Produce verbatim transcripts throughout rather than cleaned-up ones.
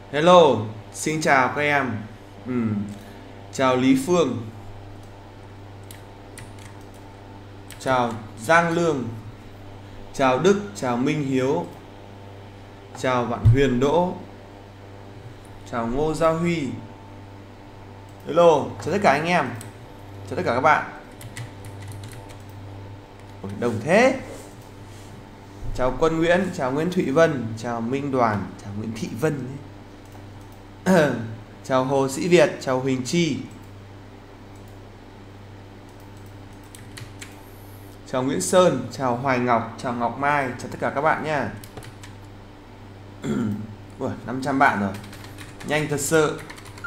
Hello, xin chào các em. Ừm, Chào Lý Phương, chào Giang Lương, chào Đức, chào Minh Hiếu, chào bạn Huyền Đỗ, chào Ngô Gia Huy. Hello, chào tất cả anh em, chào tất cả các bạn. Ôi, đông thế. Chào Quân Nguyễn, chào Nguyễn Thụy Vân, chào Minh Đoàn, chào Nguyễn Thị Vân. Chào Hồ Sĩ Việt, chào Huỳnh Chi, chào Nguyễn Sơn, chào Hoài Ngọc, chào Ngọc Mai, chào tất cả các bạn nha. Ui, năm trăm bạn rồi, nhanh thật sự.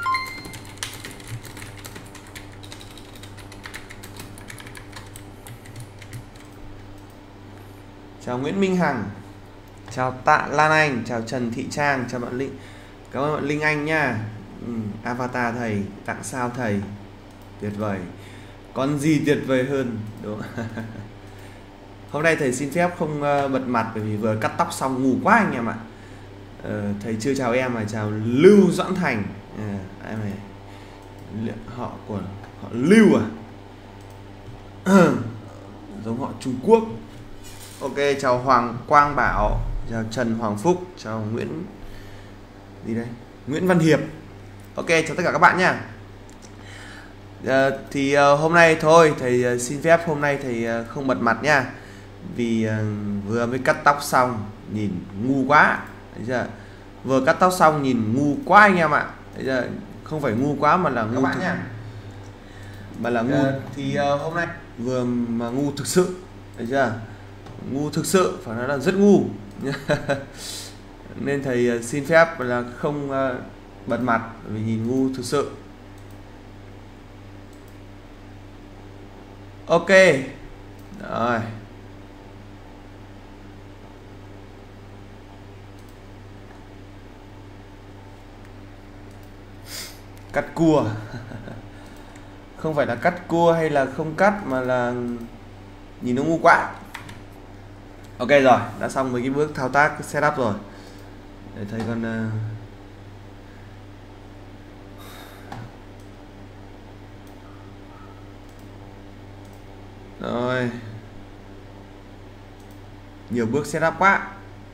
Chào Nguyễn Minh Hằng, chào Tạ Lan Anh, chào Trần Thị Trang, chào bạn Linh, cảm ơn bạn Linh Anh nha. ừ, Avatar thầy tặng sao thầy, tuyệt vời, còn gì tuyệt vời hơn đúng không? Hôm nay thầy xin phép không uh, bật mặt bởi vì vừa cắt tóc xong ngủ quá anh em ạ. ờ, Thầy chưa chào em mà chào Lưu Doãn Thành. à, em này họ của họ Lưu à? Giống họ Trung Quốc. Ok, chào Hoàng Quang Bảo, chào Trần Hoàng Phúc, chào Nguyễn gì đây, Nguyễn Văn Hiệp. Ok, chào tất cả các bạn nha. à, Thì uh, hôm nay thôi thầy uh, xin phép hôm nay thầy uh, không bật mặt nha. Vì uh, vừa mới cắt tóc xong nhìn ngu quá. Thấy chưa? Vừa cắt tóc xong nhìn ngu quá anh em ạ. Thấy chưa? Không phải ngu quá mà là ngu thực nha. Mà là ngu uh, thì uh, hôm nay vừa mà ngu thực sự. Thấy chưa? Ngu thực sự, phải nói là rất ngu. Nên thầy uh, xin phép là không uh, bật mặt vì nhìn ngu thực sự. Ok. Rồi. Cắt cua. Không phải là cắt cua hay là không cắt mà là nhìn nó ngu quá. Ok rồi, đã xong mấy cái bước thao tác setup rồi. Để thầy còn uh... rồi, nhiều bước setup quá.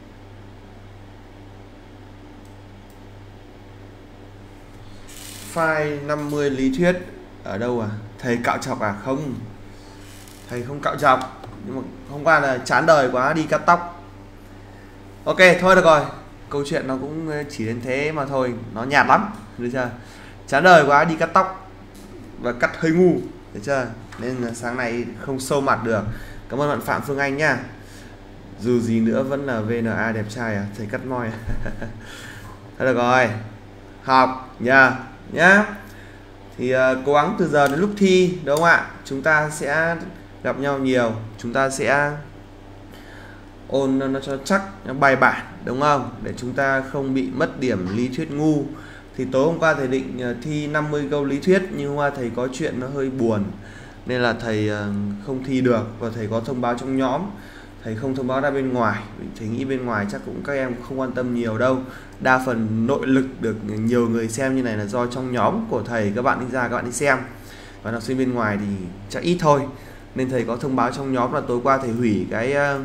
File năm mươi lý thuyết ở đâu à? Thầy cạo chọc à? Không, thầy không cạo chọc, nhưng mà hôm qua là chán đời quá đi cắt tóc. Ok thôi được rồi, câu chuyện nó cũng chỉ đến thế mà thôi, nó nhạt lắm, được chưa? Chán đời quá đi cắt tóc và cắt hơi ngu, được chưa? Nên sáng nay không sâu mặt được. Cảm ơn bạn Phạm Phương Anh nhá. Dù gì nữa vẫn là vê en a đẹp trai à? Thầy cắt moi. Thôi được rồi, học nha nhá. Thì uh, cố gắng từ giờ đến lúc thi, đúng không ạ? Chúng ta sẽ gặp nhau nhiều, chúng ta sẽ ôn nó cho chắc, nó bài bản, đúng không? Để chúng ta không bị mất điểm lý thuyết ngu. Thì tối hôm qua thầy định uh, thi năm mươi câu lý thuyết, nhưng hôm qua thầy có chuyện nó hơi buồn nên là thầy uh, không thi được. Và thầy có thông báo trong nhóm, thầy không thông báo ra bên ngoài. Thầy nghĩ bên ngoài chắc cũng các em không quan tâm nhiều đâu. Đa phần nội lực được nhiều người xem như này là do trong nhóm của thầy các bạn đi ra các bạn đi xem, và học sinh bên ngoài thì chắc ít thôi. Nên thầy có thông báo trong nhóm là tối qua thầy hủy cái uh,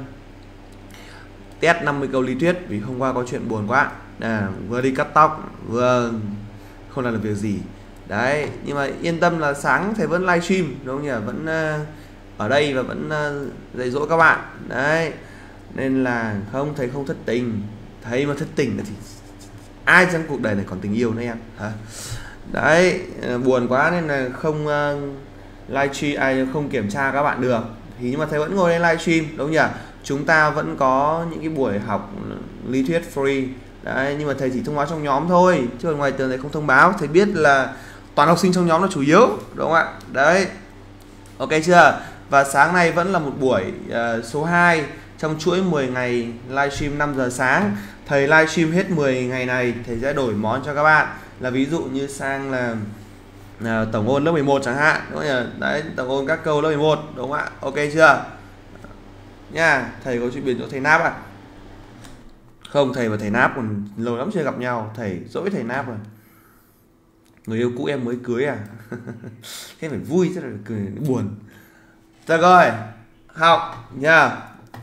test năm mươi câu lý thuyết vì hôm qua có chuyện buồn quá. À, vừa đi cắt tóc vừa không làm được việc gì đấy. Nhưng mà yên tâm là sáng thầy vẫn livestream, đúng không nhỉ? Vẫn uh, ở đây và vẫn uh, dạy dỗ các bạn đấy. Nên là không, thầy không thất tình. Thầy mà thất tình thì ai trong cuộc đời này còn tình yêu nữa em hả? Đấy, buồn quá nên là không uh, livestream, ai không kiểm tra các bạn được. Thì nhưng mà thầy vẫn ngồi lên livestream, đúng không nhỉ? Chúng ta vẫn có những cái buổi học lý thuyết free đấy, nhưng mà thầy chỉ thông báo trong nhóm thôi, chứ ngoài tường thầy không thông báo. Thầy biết là toàn học sinh trong nhóm là chủ yếu, đúng không ạ? Đấy, ok chưa? Và sáng nay vẫn là một buổi uh, số hai trong chuỗi mười ngày livestream năm giờ sáng. Thầy livestream hết mười ngày này, thầy sẽ đổi món cho các bạn. Là ví dụ như sang là uh, tổng ôn lớp mười một chẳng hạn, đúng không nhỉ? Đấy, tổng ôn các câu lớp mười một, đúng không ạ? Ok chưa? Nha, thầy có chuyện biển cho thầy náp à? Không, thầy và thầy Náp còn lâu lắm chưa gặp nhau. Thầy dỗi thầy Náp rồi. Người yêu cũ em mới cưới à? Thế phải vui chứ là cười buồn. Được rồi, học nha.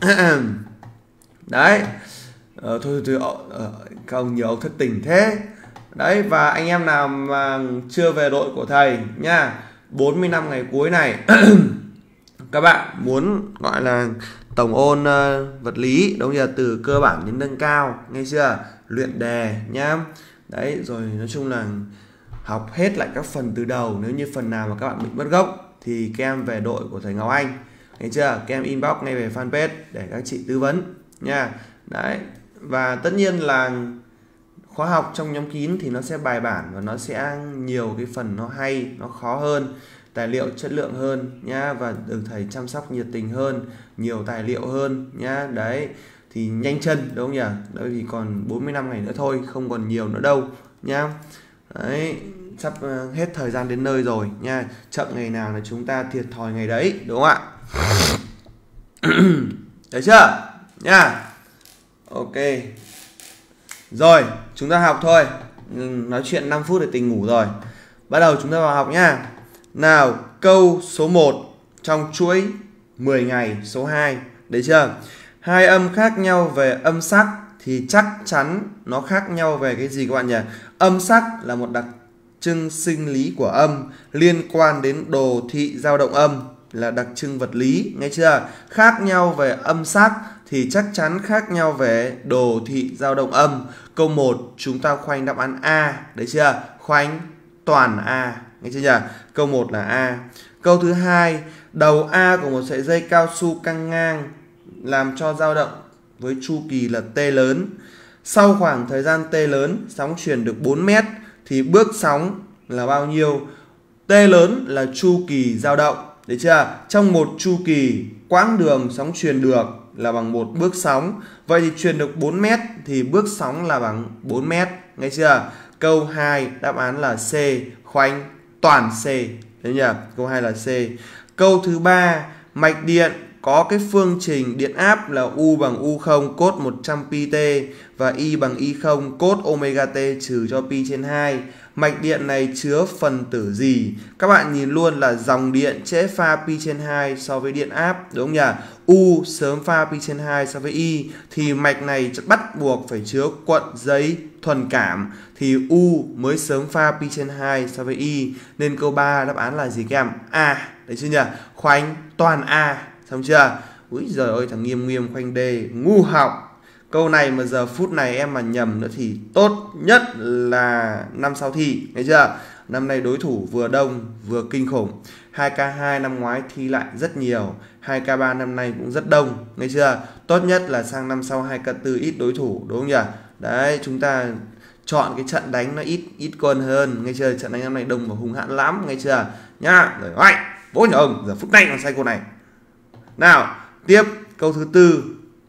Đấy. Ờ, thôi thôi ờ, các ông nhiều ông thất tình thế. Đấy, và anh em nào mà chưa về đội của thầy nha, bốn mươi năm ngày cuối này các bạn muốn gọi là tổng ôn uh, vật lý, đúng chưa, từ cơ bản đến nâng cao, nghe chưa, luyện đề nhá. Đấy, rồi nói chung là học hết lại các phần từ đầu. Nếu như phần nào mà các bạn bị mất gốc thì các em về đội của thầy Ngọc Anh, nghe chưa, các em inbox ngay về fanpage để các chị tư vấn nha. Đấy, và tất nhiên là khóa học trong nhóm kín thì nó sẽ bài bản và nó sẽ nhiều cái phần nó hay, nó khó hơn, tài liệu chất lượng hơn nhá, và được thầy chăm sóc nhiệt tình hơn, nhiều tài liệu hơn nhá. Đấy, thì nhanh chân đúng không nhỉ? Đấy, vì còn bốn mươi năm ngày nữa thôi, không còn nhiều nữa đâu nhá. Đấy, sắp uh, hết thời gian đến nơi rồi nha. Chậm ngày nào là chúng ta thiệt thòi ngày đấy, đúng không ạ? Đấy chưa? Nha. Ok. Rồi, chúng ta học thôi. Nói chuyện năm phút để tỉnh ngủ rồi. Bắt đầu chúng ta vào học nhá. Nào, câu số một trong chuỗi mười ngày số hai. Đấy chưa? Hai âm khác nhau về âm sắc thì chắc chắn nó khác nhau về cái gì các bạn nhỉ? Âm sắc là một đặc trưng sinh lý của âm, liên quan đến đồ thị dao động âm, là đặc trưng vật lý, nghe chưa? Khác nhau về âm sắc thì chắc chắn khác nhau về đồ thị dao động âm. Câu một chúng ta khoanh đáp án A, đấy chưa? Khoanh toàn A, nghe chưa nhỉ? Câu một là A. Câu thứ hai, đầu A của một sợi dây cao su căng ngang làm cho dao động với chu kỳ là T lớn. Sau khoảng thời gian T lớn, sóng truyền được bốn mét thì bước sóng là bao nhiêu? T lớn là chu kỳ dao động, đấy chưa? Trong một chu kỳ, quãng đường sóng truyền được là bằng một bước sóng. Vậy thì truyền được bốn mét thì bước sóng là bằng bốn mét, nghe chưa? Câu hai đáp án là C, khoanh toàn C, đấy nhỉ? Câu hai là C. Câu thứ ba, mạch điện có cái phương trình điện áp là U bằng U không cos một trăm pi t và I bằng I không cos omega t trừ cho pi trên hai. Mạch điện này chứa phần tử gì? Các bạn nhìn luôn là dòng điện trễ pha pi trên hai so với điện áp, đúng không nhỉ? U sớm pha pi trên hai so với I thì mạch này bắt buộc phải chứa cuộn giấy thuần cảm thì U mới sớm pha pi trên hai so với I. Nên câu ba đáp án là gì các em? A, đấy chưa nhỉ? Khoanh toàn A, xong chưa? Úi giời ơi, thằng Nghiêm Nghiêm khoanh D, ngu học. Câu này mà giờ phút này em mà nhầm nữa thì tốt nhất là năm sau thi, nghe chưa? Năm nay đối thủ vừa đông vừa kinh khủng. hai K hai năm ngoái thi lại rất nhiều, hai K ba năm nay cũng rất đông, nghe chưa? Tốt nhất là sang năm sau hai K tư ít đối thủ, đúng không nhỉ? Đấy, chúng ta chọn cái trận đánh nó ít ít quân hơn, nghe chưa? Trận đánh năm nay đông và hung hãn lắm, nghe chưa? Nhá, rồi oai, bố nhà ông, giờ phút này còn sai câu này. Nào, tiếp câu thứ tư.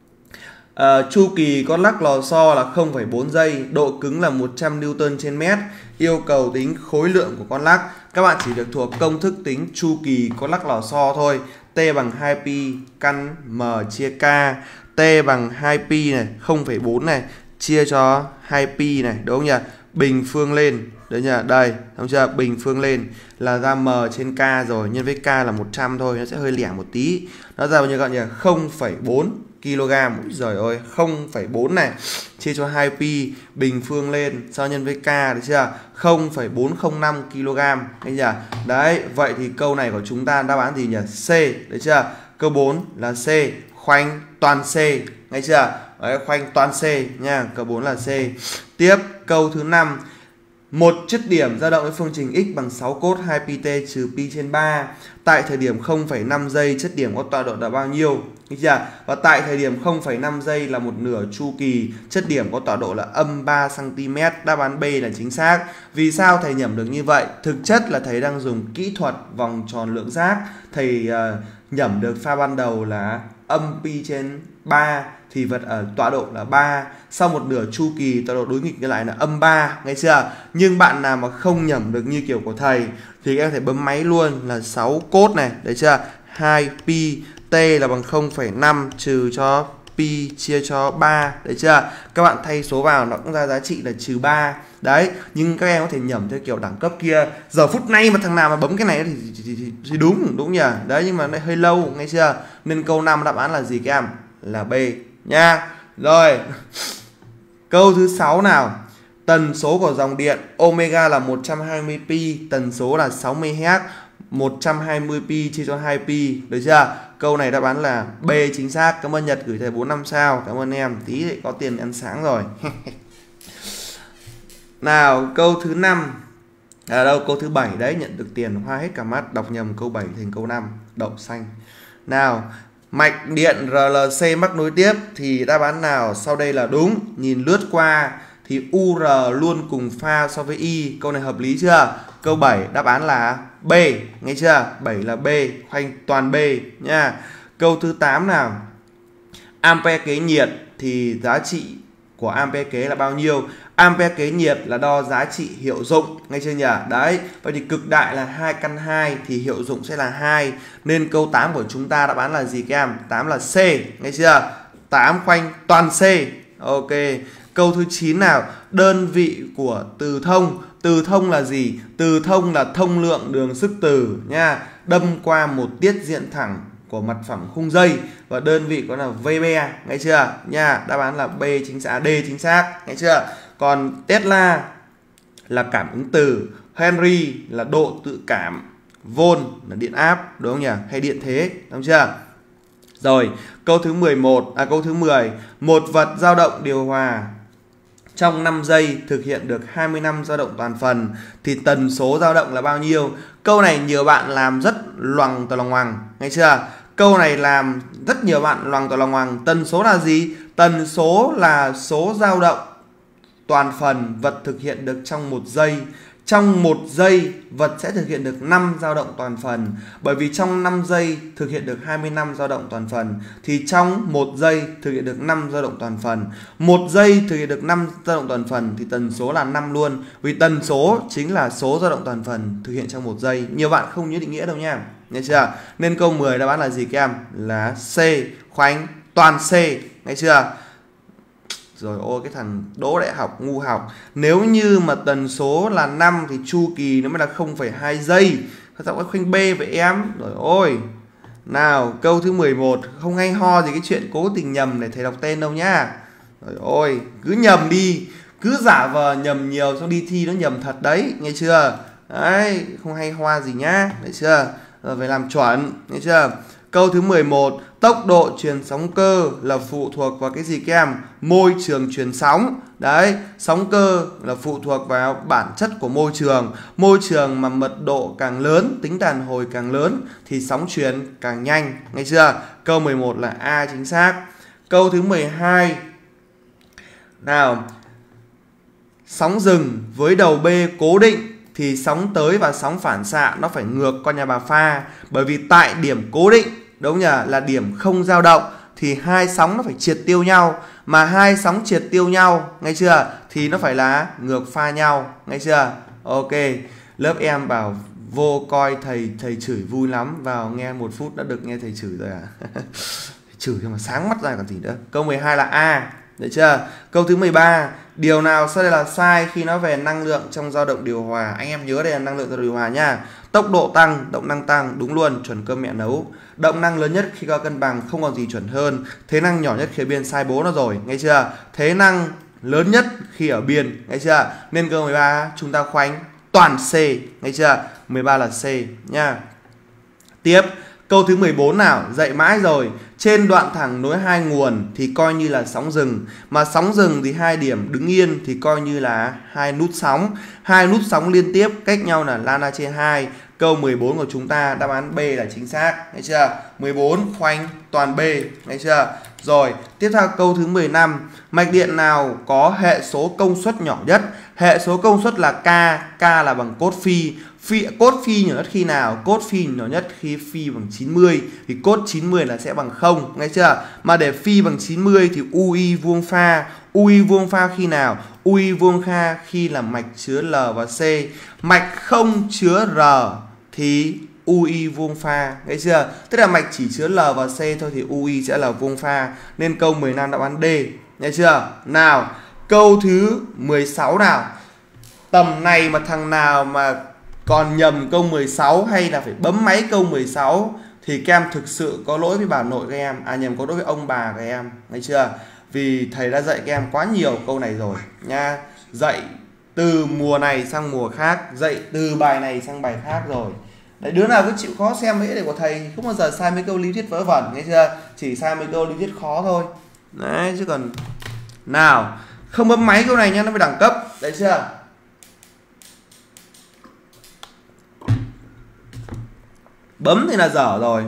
À, chu kỳ con lắc lò xo là không phẩy bốn giây, độ cứng là một trăm Newton trên mét. Yêu cầu tính khối lượng của con lắc. Các bạn chỉ được thuộc công thức tính chu kỳ con lắc lò xo thôi. T bằng hai pi căn M chia K. T bằng hai pi này, không phẩy bốn này, chia cho hai pi này, đúng không nhỉ? Bình phương lên, đấy nhỉ? Đây, thấy chưa? Bình phương lên là ra M trên K rồi, nhân với K là một trăm thôi, nó sẽ hơi lẻ một tí. Nó ra bao nhiêu các bạn nhỉ? không phẩy bốn ki lô gam. Úi giời ơi, không phẩy bốn này chia cho hai pi, bình phương lên sau nhân với K, được chưa? không phẩy bốn không năm ki lô gam, thấy chưa? Đấy, vậy thì câu này của chúng ta đáp án gì nhỉ? C, được chưa? Câu bốn là C, khoanh toàn C, nghe chưa? Đấy, khoanh toàn C nha, câu bốn là C. Tiếp câu thứ năm. Một chất điểm dao động với phương trình x bằng sáu cos hai pi t trừ pi trên ba. Tại thời điểm không phẩy năm giây chất điểm có tọa độ là bao nhiêu? Được chưa? Và tại thời điểm không phẩy năm giây là một nửa chu kỳ, chất điểm có tọa độ là âm ba xăng ti mét. Đáp án B là chính xác. Vì sao thầy nhẩm được như vậy? Thực chất là thầy đang dùng kỹ thuật vòng tròn lượng giác. Thầy uh, nhẩm được pha ban đầu là âm pi trên ba thì vật ở tọa độ là ba. Sau một nửa chu kỳ tọa độ đối nghịch lại là âm ba, nghe chưa? Nhưng bạn nào mà không nhẩm được như kiểu của thầy thì em có thể bấm máy luôn là sáu cos này, đấy chưa? hai pi t là bằng không phẩy năm trừ cho pi pi chia cho ba, đấy chưa? Các bạn thay số vào nó cũng ra giá trị là trừ ba. Đấy, nhưng các em có thể nhẩm theo kiểu đẳng cấp kia. Giờ phút này mà thằng nào mà bấm cái này thì, thì, thì, thì, thì đúng, đúng nhỉ? Đấy, nhưng mà nó hơi lâu, nghe chưa? Nên câu năm đáp án là gì các em? Là B nha. Rồi. Câu thứ sáu nào. Tần số của dòng điện omega là một trăm hai mươi pi, tần số là sáu mươi héc, một trăm hai mươi pi chia cho hai pi, được chưa? Câu này đáp án là B chính xác. Cảm ơn Nhật gửi thầy bốn năm sao. Cảm ơn em, tí thì có tiền ăn sáng rồi. Nào, câu thứ năm. À đâu, câu thứ bảy đấy, nhận được tiền hoa hết cả mắt, đọc nhầm câu bảy thành câu năm, đậu xanh. Nào, mạch điện rờ lờ xê mắc nối tiếp thì đáp án nào sau đây là đúng? Nhìn lướt qua thì u rờ luôn cùng pha so với Y. Câu này hợp lý chưa? Câu bảy đáp án là B, nghe chưa? bảy là B, khoanh toàn B nha. Câu thứ tám nào. Ampere kế nhiệt thì giá trị của ampere kế là bao nhiêu? Ampere kế nhiệt là đo giá trị hiệu dụng, nghe chưa nhỉ? Đấy, vậy thì cực đại là hai căn hai thì hiệu dụng sẽ là hai. Nên câu tám của chúng ta đáp án là gì các em? tám là C, nghe chưa? tám khoanh toàn C. Ok. Câu thứ chín nào. Đơn vị của từ thông. Từ thông là gì? Từ thông là thông lượng đường sức từ nha. Đâm qua một tiết diện thẳng của mặt phẳng khung dây và đơn vị có là vê bê, nghe chưa? Nha, đáp án là B chính xác, D chính xác, nghe chưa? Còn Tesla là cảm ứng từ, Henry là độ tự cảm, volt là điện áp, đúng không nhỉ? Hay điện thế, đúng chưa? Rồi, câu thứ mười một, à câu thứ mười, một vật dao động điều hòa trong năm giây thực hiện được hai mươi năm dao động toàn phần thì tần số dao động là bao nhiêu? Câu này nhiều bạn làm rất loằng tò loằng ngoằng, nghe chưa? Câu này làm rất nhiều bạn loằng tò loằng ngoằng. Tần số là gì? Tần số là số dao động toàn phần vật thực hiện được trong một giây. Trong một giây vật sẽ thực hiện được năm dao động toàn phần. Bởi vì trong năm giây thực hiện được hai mươi năm dao động toàn phần thì trong một giây thực hiện được năm dao động toàn phần. Một giây thực hiện được năm dao động toàn phần thì tần số là năm luôn. Vì tần số chính là số dao động toàn phần thực hiện trong một giây. Nhiều bạn không nhớ định nghĩa đâu nha. Nghe chưa? Nên câu mười đáp án là gì các em? Là C, khoanh toàn C, nghe chưa? Rồi ôi cái thằng đỗ đại học ngu học. Nếu như mà tần số là năm thì chu kỳ nó mới là không phẩy hai giây. Các bạn khoanh B với em. Rồi ôi. Nào, câu thứ mười một, không hay ho gì cái chuyện cố tình nhầm để thầy đọc tên đâu nhá. Rồi ôi, cứ nhầm đi, cứ giả vờ nhầm nhiều xong đi thi nó nhầm thật đấy, nghe chưa? Đấy, không hay ho gì nhá, được chưa? Rồi phải làm chuẩn, nghe chưa? Câu thứ mười một, tốc độ truyền sóng cơ là phụ thuộc vào cái gì các em? Môi trường truyền sóng. Đấy, sóng cơ là phụ thuộc vào bản chất của môi trường. Môi trường mà mật độ càng lớn, tính đàn hồi càng lớn thì sóng truyền càng nhanh, nghe chưa? Câu mười một là A chính xác. Câu thứ mười hai. Nào, sóng dừng với đầu B cố định thì sóng tới và sóng phản xạ nó phải ngược con nhà bà pha. Bởi vì tại điểm cố định, đúng nhỉ, là điểm không dao động thì hai sóng nó phải triệt tiêu nhau. Mà hai sóng triệt tiêu nhau, nghe chưa? Thì nó phải là ngược pha nhau, nghe chưa? Ok, lớp em bảo vô coi thầy thầy chửi vui lắm. Vào nghe một phút đã được nghe thầy chửi rồi à? Chửi cho mà sáng mắt ra còn gì nữa. Câu mười hai là A, được chưa? Câu thứ mười ba, điều nào sau đây là sai khi nói về năng lượng trong dao động điều hòa? Anh em nhớ đây là năng lượng dao động điều hòa nha. Tốc độ tăng, động năng tăng, đúng luôn, chuẩn cơm mẹ nấu. Động năng lớn nhất khi có cân bằng, không còn gì chuẩn hơn. Thế năng nhỏ nhất khi ở biên, sai bố nó rồi, nghe chưa? Thế năng lớn nhất khi ở biên, nghe chưa? Nên câu mười ba chúng ta khoanh toàn C, nghe chưa? mười ba là C nha. Tiếp, câu thứ mười bốn nào, dạy mãi rồi. Trên đoạn thẳng nối hai nguồn thì coi như là sóng dừng. Mà sóng dừng thì hai điểm đứng yên thì coi như là hai nút sóng. Hai nút sóng liên tiếp cách nhau là lambda trên hai. Câu mười bốn của chúng ta đáp án B là chính xác, nghe chưa? mười bốn khoanh toàn B, nghe chưa? Rồi, tiếp theo câu thứ mười lăm. Mạch điện nào có hệ số công suất nhỏ nhất? Hệ số công suất là K, K là bằng cốt phi. Phi, cốt phi nhỏ nhất khi nào? Cốt phi nhỏ nhất khi phi bằng chín mươi. Thì cốt chín mươi là sẽ bằng không, nghe chưa? Mà để phi bằng chín mươi thì u i vuông pha. u i vuông pha khi nào? u i vuông pha khi là mạch chứa L và C. Mạch không chứa R thì u i vuông pha, thấy chưa? Tức là mạch chỉ chứa L và C thôi thì u i sẽ là vuông pha, nên câu mười lăm đáp án D, nghe chưa? Nào, câu thứ mười sáu nào. Tầm này mà thằng nào mà còn nhầm câu mười sáu hay là phải bấm máy câu mười sáu thì các em thực sự có lỗi với bà nội các em, à nhầm, có lỗi với ông bà các em, thấy chưa? Vì thầy đã dạy các em quá nhiều câu này rồi nha. Dạy từ mùa này sang mùa khác, dạy từ bài này sang bài khác rồi. Đấy, đứa nào cứ chịu khó xem mấy đề của thầy không bao giờ sai mấy câu lý thuyết vớ vẩn, nghe chưa? Chỉ sai mấy câu lý thuyết khó thôi. Đấy, chứ còn nào, không bấm máy câu này nhá, nó phải đẳng cấp, đấy chưa? Bấm thì là dở rồi.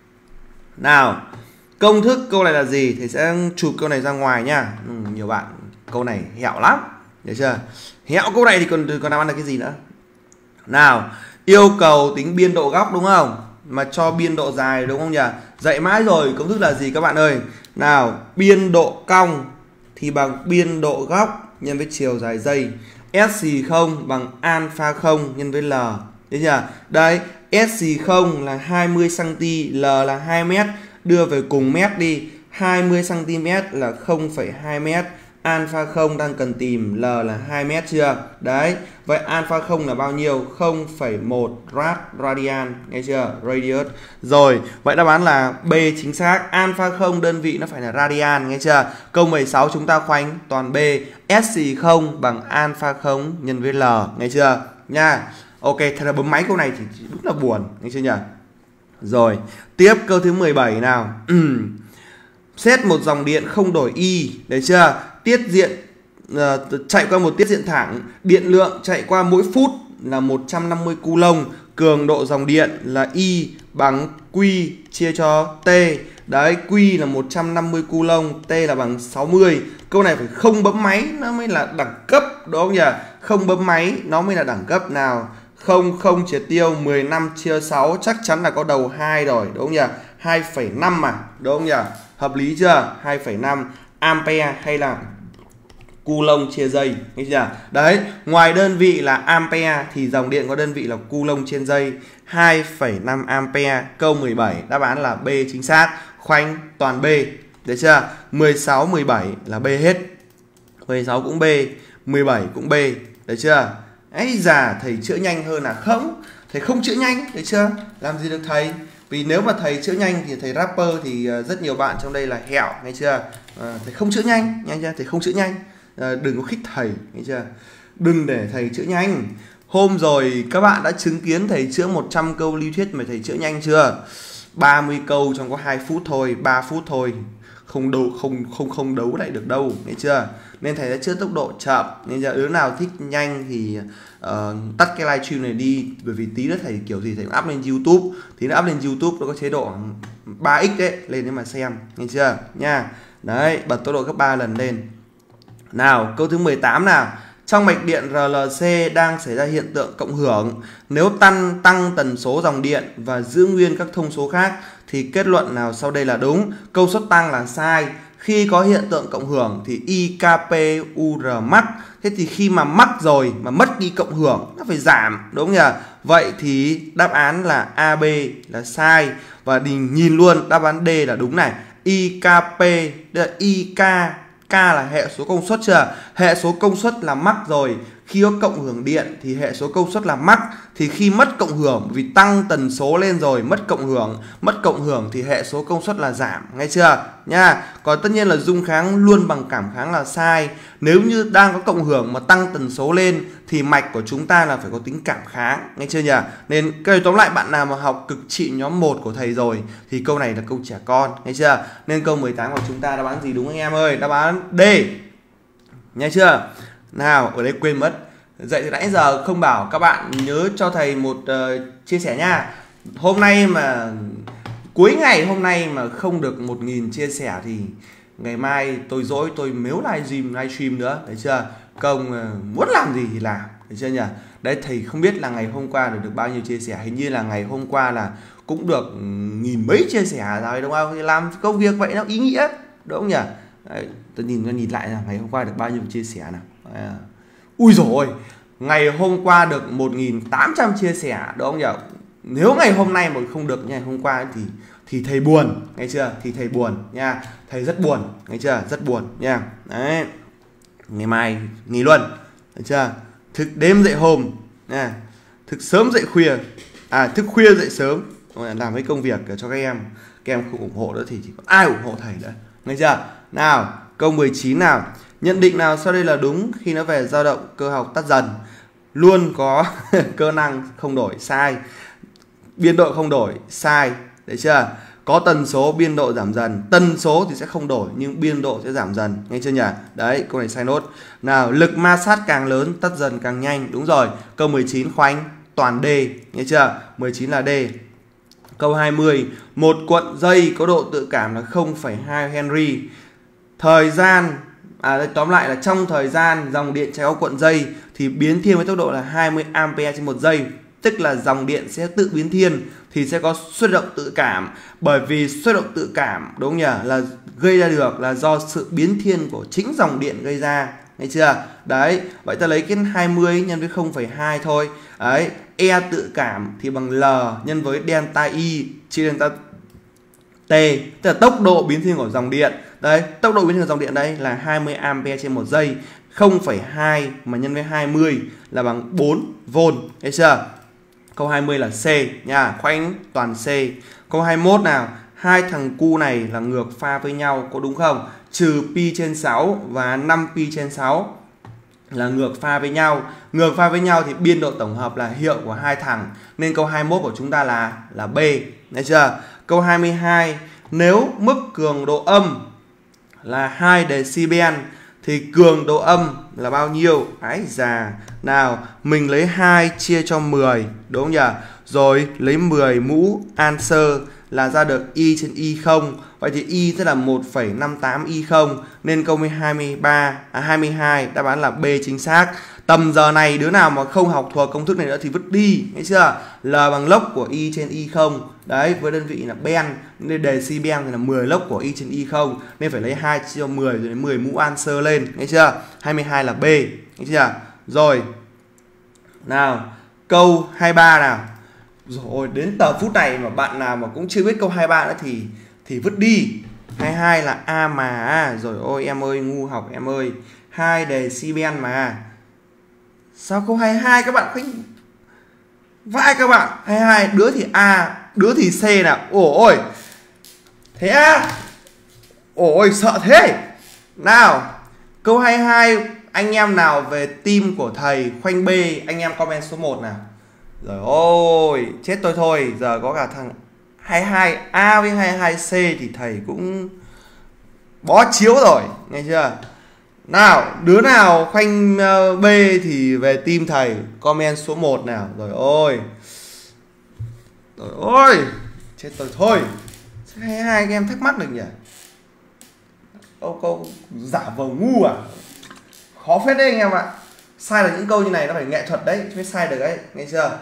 Nào, công thức câu này là gì? Thầy sẽ chụp câu này ra ngoài nha. Ừ, nhiều bạn câu này hẹo lắm, được chưa? Hẹo câu này thì còn còn làm ăn được cái gì nữa? Nào, yêu cầu tính biên độ góc đúng không? Mà cho biên độ dài đúng không nhỉ? Dạy mãi rồi, công thức là gì các bạn ơi? Nào, biên độ cong thì bằng biên độ góc nhân với chiều dài dây. S xì không bằng alpha không nhân với L. Đấy chưa? Đấy, S xì không là hai mươi xăng-ti-mét, L là hai mét, đưa về cùng mét đi. hai mươi xăng-ti-mét là không phẩy hai mét. Alpha không đang cần tìm, L là hai mét chưa? Đấy, vậy alpha không là bao nhiêu? không phẩy một rad radian, nghe chưa? Radius. Rồi, vậy đáp án là B chính xác. Alpha không đơn vị nó phải là radian, nghe chưa? Câu mười sáu chúng ta khoanh toàn B. S xì không bằng alpha không nhân với L, nghe chưa? Nha. Ok, thật là bấm máy câu này thì đúng là buồn, nghe chưa nhỉ? Rồi, tiếp câu thứ mười bảy nào. Xét một dòng điện không đổi Y, đấy chưa? Tiết diện uh, chạy qua một tiết diện thẳng, điện lượng chạy qua mỗi phút là một trăm năm mươi coulomb, cường độ dòng điện là Y bằng Q chia cho T. Đấy, Q là một trăm năm mươi coulomb, T là bằng sáu mươi. Câu này phải không bấm máy nó mới là đẳng cấp, đúng không nhỉ? Không bấm máy nó mới là đẳng cấp. Nào, không không triệt tiêu, mười lăm chia sáu chắc chắn là có đầu hai rồi, đúng không nhỉ? hai phẩy năm mà, đúng không nhỉ? Hợp lý chưa? hai phẩy năm ampere hay là coulomb chia giây, nghe chưa? Đấy, ngoài đơn vị là ampere thì dòng điện có đơn vị là coulomb trên giây. hai phẩy năm ampere. Câu mười bảy đáp án là B chính xác. Khoanh toàn B, được chưa? mười sáu, mười bảy là B hết. mười sáu cũng B, mười bảy cũng B, được chưa? Ấy già, thầy chữa nhanh hơn à? Không, thầy không chữa nhanh, được chưa? Làm gì được thầy? Vì nếu mà thầy chữa nhanh thì thầy rapper thì rất nhiều bạn trong đây là hẹo, nghe chưa? À, thầy không chữa nhanh, nghe chưa? Thầy không chữa nhanh. À, đừng có khích thầy, nghe chưa? Đừng để thầy chữa nhanh. Hôm rồi các bạn đã chứng kiến thầy chữa một trăm câu lý thuyết mà thầy chữa nhanh chưa? ba mươi câu trong có hai phút thôi, ba phút thôi. Không đấu không không không đấu lại được đâu, nghe chưa? Nên thầy đã chữa tốc độ chậm. Nên giờ đứa nào thích nhanh thì uh, tắt cái livestream này đi, bởi vì tí nữa thầy kiểu gì thầy cũng up lên YouTube, thì nó up lên YouTube nó có chế độ ba x đấy, lên để mà xem, nghe chưa? Nha. Đấy, bật tốc độ gấp ba lần lên. Nào, câu thứ mười tám nào. Trong mạch điện rờ lờ xê đang xảy ra hiện tượng cộng hưởng. Nếu tăng tăng tần số dòng điện và giữ nguyên các thông số khác thì kết luận nào sau đây là đúng? Câu suất tăng là sai. Khi có hiện tượng cộng hưởng thì i ca pê u rờ mắc. Thế thì khi mà mắc rồi mà mất đi cộng hưởng nó phải giảm, đúng không nhỉ? Vậy thì đáp án là a bê là sai. Và đi nhìn luôn đáp án D là đúng này. i ca pê, đây là i ca, K là hệ số công suất chưa? Hệ số công suất là mắc rồi. Khi có cộng hưởng điện thì hệ số công suất là mắc. Thì khi mất cộng hưởng, vì tăng tần số lên rồi mất cộng hưởng, mất cộng hưởng thì hệ số công suất là giảm, nghe chưa? Nha. Còn tất nhiên là dung kháng luôn bằng cảm kháng là sai. Nếu như đang có cộng hưởng mà tăng tần số lên thì mạch của chúng ta là phải có tính cảm kháng, nghe chưa nhỉ? Nên cái tóm lại, bạn nào mà học cực trị nhóm một của thầy rồi thì câu này là câu trẻ con, nghe chưa? Nên câu mười tám của chúng ta đáp án gì đúng anh em ơi? Đáp án D. Nghe chưa? Nào, ở đây quên mất. Dạy từ nãy giờ không bảo các bạn nhớ cho thầy một uh, chia sẻ nha. Hôm nay mà cuối ngày hôm nay mà không được một nghìn chia sẻ thì ngày mai tôi dỗi tôi mếu livestream livestream nữa, thấy chưa? Công uh, muốn làm gì thì làm, thấy chưa nhỉ? Đấy, thầy không biết là ngày hôm qua được được bao nhiêu chia sẻ, hình như là ngày hôm qua là cũng được nghìn mấy chia sẻ rồi, đúng không? Thì làm công việc vậy nó ý nghĩa, đúng không nhỉ? Đấy, tôi nhìn tôi nhìn lại là ngày hôm qua được bao nhiêu chia sẻ nào. Đấy. Ui dồi ôi, ngày hôm qua được một nghìn tám trăm chia sẻ, đúng không nhỉ? nếu ngày hôm nay mà không được ngày hôm qua thì thì thầy buồn, nghe chưa? Thì thầy buồn nha, thầy rất buồn, nghe chưa? Rất buồn nha. Đấy, ngày mai nghỉ luôn, được chưa? Thức đêm dậy hôm nha, thức sớm dậy khuya, à thức khuya dậy sớm, làm mấy công việc cho các em, các em không ủng hộ nữa thì chỉ có ai ủng hộ thầy nữa, nghe chưa? Nào, câu mười chín nào, nhận định nào sau đây là đúng khi nó về dao động cơ học tắt dần? Luôn có cơ năng không đổi, sai. Biên độ không đổi, sai, đấy chưa? Có tần số biên độ giảm dần, tần số thì sẽ không đổi nhưng biên độ sẽ giảm dần, nghe chưa nhỉ? Đấy, câu này sai nốt. Nào, lực ma sát càng lớn tắt dần càng nhanh, đúng rồi. Câu mười chín khoanh toàn D, nghe chưa? mười chín là D. Câu hai mươi, một cuộn dây có độ tự cảm là không phẩy hai Henry. Thời gian, à đây, tóm lại là trong thời gian dòng điện chạy qua cuộn dây thì biến thiên với tốc độ là hai mươi ampere trên một giây, tức là dòng điện sẽ tự biến thiên thì sẽ có xuất động tự cảm. Bởi vì xuất động tự cảm, đúng không nhỉ, là gây ra được là do sự biến thiên của chính dòng điện gây ra, nghe chưa? Đấy, vậy ta lấy cái hai mươi nhân với không phẩy hai thôi. Đấy, E tự cảm thì bằng L nhân với delta I chia delta T, tức là tốc độ biến thiên của dòng điện. Đấy, tốc độ biến thiên của dòng điện đây là hai mươi ampere trên một giây. không phẩy hai mà nhân với hai mươi là bằng bốn vôn, thấy chưa? Câu hai mươi là C nha, khoanh toàn C. Câu hai mươi mốt nào, hai thằng cu này là ngược pha với nhau, có đúng không? Trừ pi trên sáu và năm pi trên sáu là ngược pha với nhau. Ngược pha với nhau thì biên độ tổng hợp là hiệu của hai thằng, nên câu hai mươi mốt của chúng ta là là B, thấy chưa? Câu hai mươi hai, nếu mức cường độ âm là hai decibel thì cường độ âm là bao nhiêu? Ái già. Nào, mình lấy hai chia cho mười, đúng không nhỉ? Rồi lấy mười mũ answer là ra được Y trên Y không. Vậy thì Y sẽ là một phẩy năm tám Y không. Nên câu hai mươi ba, à hai mươi hai đáp án là B chính xác. Tầm giờ này đứa nào mà không học thuộc công thức này nữa thì vứt đi, nghe chưa? L bằng log của Y trên Y không. Đấy, với đơn vị là ben, nên decibel thì là mười log của Y trên Y không. Nên phải lấy hai chia cho mười rồi lấy mười mũ answer lên, nghe chưa? hai mươi hai là B, nghe chưa? Rồi. Nào, câu hai mươi ba nào. Rồi, đến tờ phút này mà bạn nào mà cũng chưa biết câu hai mươi ba nữa thì thì vứt đi. hai mươi hai là A mà. Rồi ôi em ơi, ngu học em ơi. hai decibel mà. Sao câu hai mươi hai các bạn khinh vãi các bạn. hai mươi hai đứa thì A, đứa thì C nào. Ôi. Thế á? Ôi sợ thế. Nào, câu hai mươi hai anh em nào về team của thầy khoanh B, anh em comment số một nào. Rồi ôi, chết tôi thôi, giờ có cả thằng hai mươi hai A với hai mươi hai C thì thầy cũng bó chiếu rồi, nghe chưa? Nào, đứa nào khoanh B thì về team thầy comment số một nào. Rồi ôi. Rồi ôi, chết tôi thôi. hai mươi hai anh em thắc mắc được nhỉ? Câu câu giả vờ ngu à? Khó phết đấy anh em ạ. Sai được những câu như này nó phải nghệ thuật đấy, chứ mới sai được đấy, nghe chưa?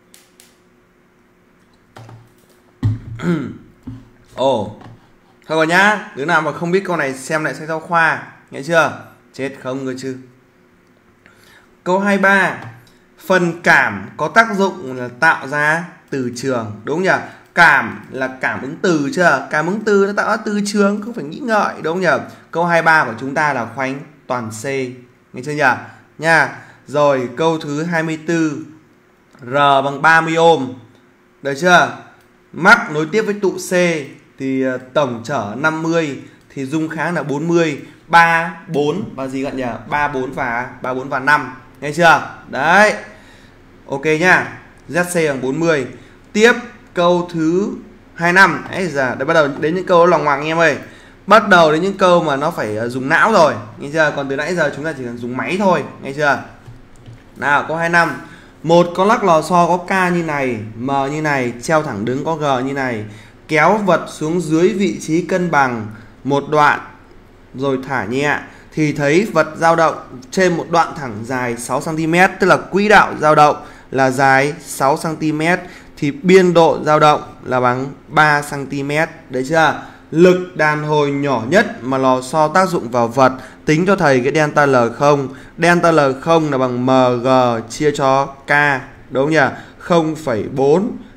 Ồ, oh. Thôi rồi nhá, đứa nào mà không biết câu này xem lại sách giáo khoa, nghe chưa? Chết không cơ chứ. Câu hai mươi ba, phần cảm có tác dụng là tạo ra từ trường, đúng nhỉ? Cảm là cảm ứng từ chưa? Cảm ứng từ nó tạo ra từ trường, không phải nghĩ ngợi, đúng nhỉ? Câu hai mươi ba của chúng ta là khoanh toàn C, nghe chưa nhỉ? Nha. Rồi câu thứ hai mươi tư, R bằng ba mươi ohm, được chưa? Mắc nối tiếp với tụ C thì tổng trở năm mươi thì dung kháng là bốn mươi, ba, bốn và gì gần nhỉ? ba, bốn và ba, bốn và năm, nghe chưa? Đấy. Ok nhá. Z C bằng bốn mươi. Tiếp câu thứ hai mươi lăm. Ấy giờ đã bắt đầu đến những câu lòng hoàng anh em ơi. Bắt đầu đến những câu mà nó phải dùng não rồi, nghe chưa? Còn từ nãy giờ chúng ta chỉ cần dùng máy thôi, nghe chưa? Nào, câu hai mươi lăm. Một con lắc lò xo có K như này, M như này, treo thẳng đứng có G như này, kéo vật xuống dưới vị trí cân bằng một đoạn rồi thả nhẹ thì thấy vật dao động trên một đoạn thẳng dài sáu xăng ti mét, tức là quỹ đạo dao động là dài sáu xăng ti mét thì biên độ dao động là bằng ba xăng ti mét, đấy chưa? Lực đàn hồi nhỏ nhất mà lò xo tác dụng vào vật tính cho thầy cái delta L không. Delta L không là bằng mg chia cho K, đúng không nhỉ? không phẩy bốn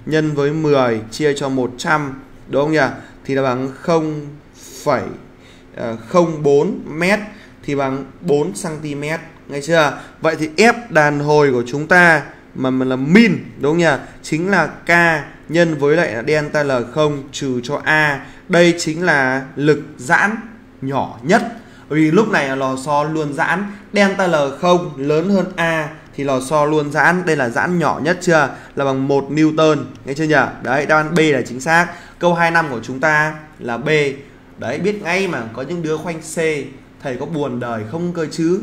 nhân với mười chia cho một trăm, đúng không nhỉ? Thì là bằng không phẩy không bốn mét thì bằng bốn xăng-ti-mét, nghe chưa? Vậy thì F đàn hồi của chúng ta mà mình là min, đúng không nhỉ? Chính là K nhân với lại là delta L không trừ cho A. Đây chính là lực giãn nhỏ nhất. Bởi vì lúc này là lò xo luôn giãn, delta L không lớn hơn A thì lò xo luôn giãn, đây là giãn nhỏ nhất chưa? Là bằng một Newton, nghe chưa nhỉ? Đấy, đáp án B là chính xác. Câu hai mươi lăm của chúng ta là B. Đấy, biết ngay mà, có những đứa khoanh C, thầy có buồn đời không cơ chứ?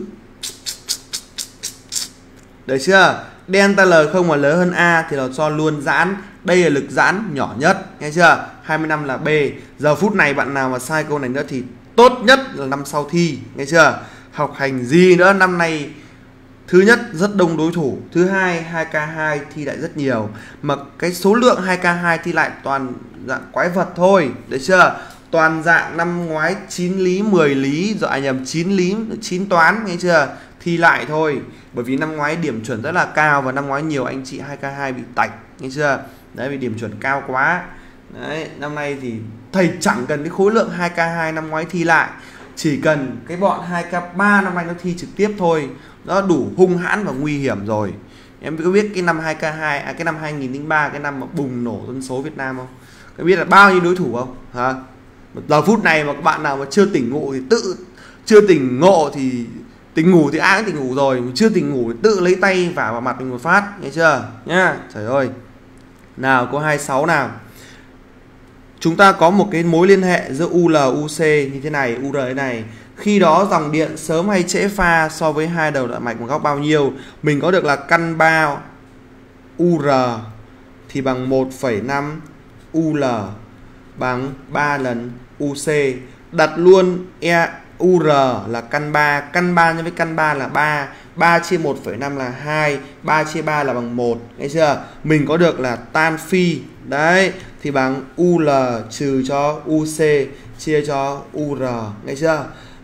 Được chưa? Delta L không mà lớn hơn A thì lò xo luôn giãn, đây là lực giãn nhỏ nhất, nghe chưa? hai mươi lăm là B. Giờ phút này bạn nào mà sai câu này nữa thì tốt nhất là năm sau thi, nghe chưa? Học hành gì nữa, năm nay thứ nhất rất đông đối thủ, thứ hai hai K hai thi lại rất nhiều, mà cái số lượng hai K hai thi lại toàn dạng quái vật thôi, được chưa? Toàn dạng năm ngoái chín lý, mười lý, rồi à nhầm chín lý, chín toán, nghe chưa? Thi lại thôi. Bởi vì năm ngoái điểm chuẩn rất là cao và năm ngoái nhiều anh chị hai K hai bị tạch, nghe chưa? Đấy, vì điểm chuẩn cao quá. Đấy, năm nay thì thầy chẳng cần cái khối lượng hai K hai năm ngoái thi lại, chỉ cần cái bọn hai K ba năm nay nó thi trực tiếp thôi, nó đủ hung hãn và nguy hiểm rồi. Em có biết cái năm hai K hai, à cái năm hai nghìn lẻ ba, cái năm mà bùng nổ dân số Việt Nam không? Có biết là bao nhiêu đối thủ không? Hả? Giờ phút này mà các bạn nào mà chưa tỉnh ngộ thì tự chưa tỉnh ngộ thì tỉnh ngủ thì ai cũng tỉnh ngủ rồi, chưa tỉnh ngủ thì tự lấy tay vả vào mặt mình một phát, nghe chưa? Nhá. Trời ơi. Nào, câu hai mươi sáu nào. Chúng ta có một cái mối liên hệ giữa u lờ u xê như thế này, u rờ thế này. Khi đó dòng điện sớm hay trễ pha so với hai đầu đoạn mạch một góc bao nhiêu? Mình có được là căn ba u rờ thì bằng một phẩy năm u lờ bằng ba lần u xê. Đặt luôn e u rờ là căn ba, căn ba nhân với căn ba là ba, ba chia một phẩy năm là hai, ba chia ba là bằng một, nghe chưa? Mình có được là tan phi, đấy, thì bằng u lờ trừ cho u xê chia cho u rờ, nghe chưa?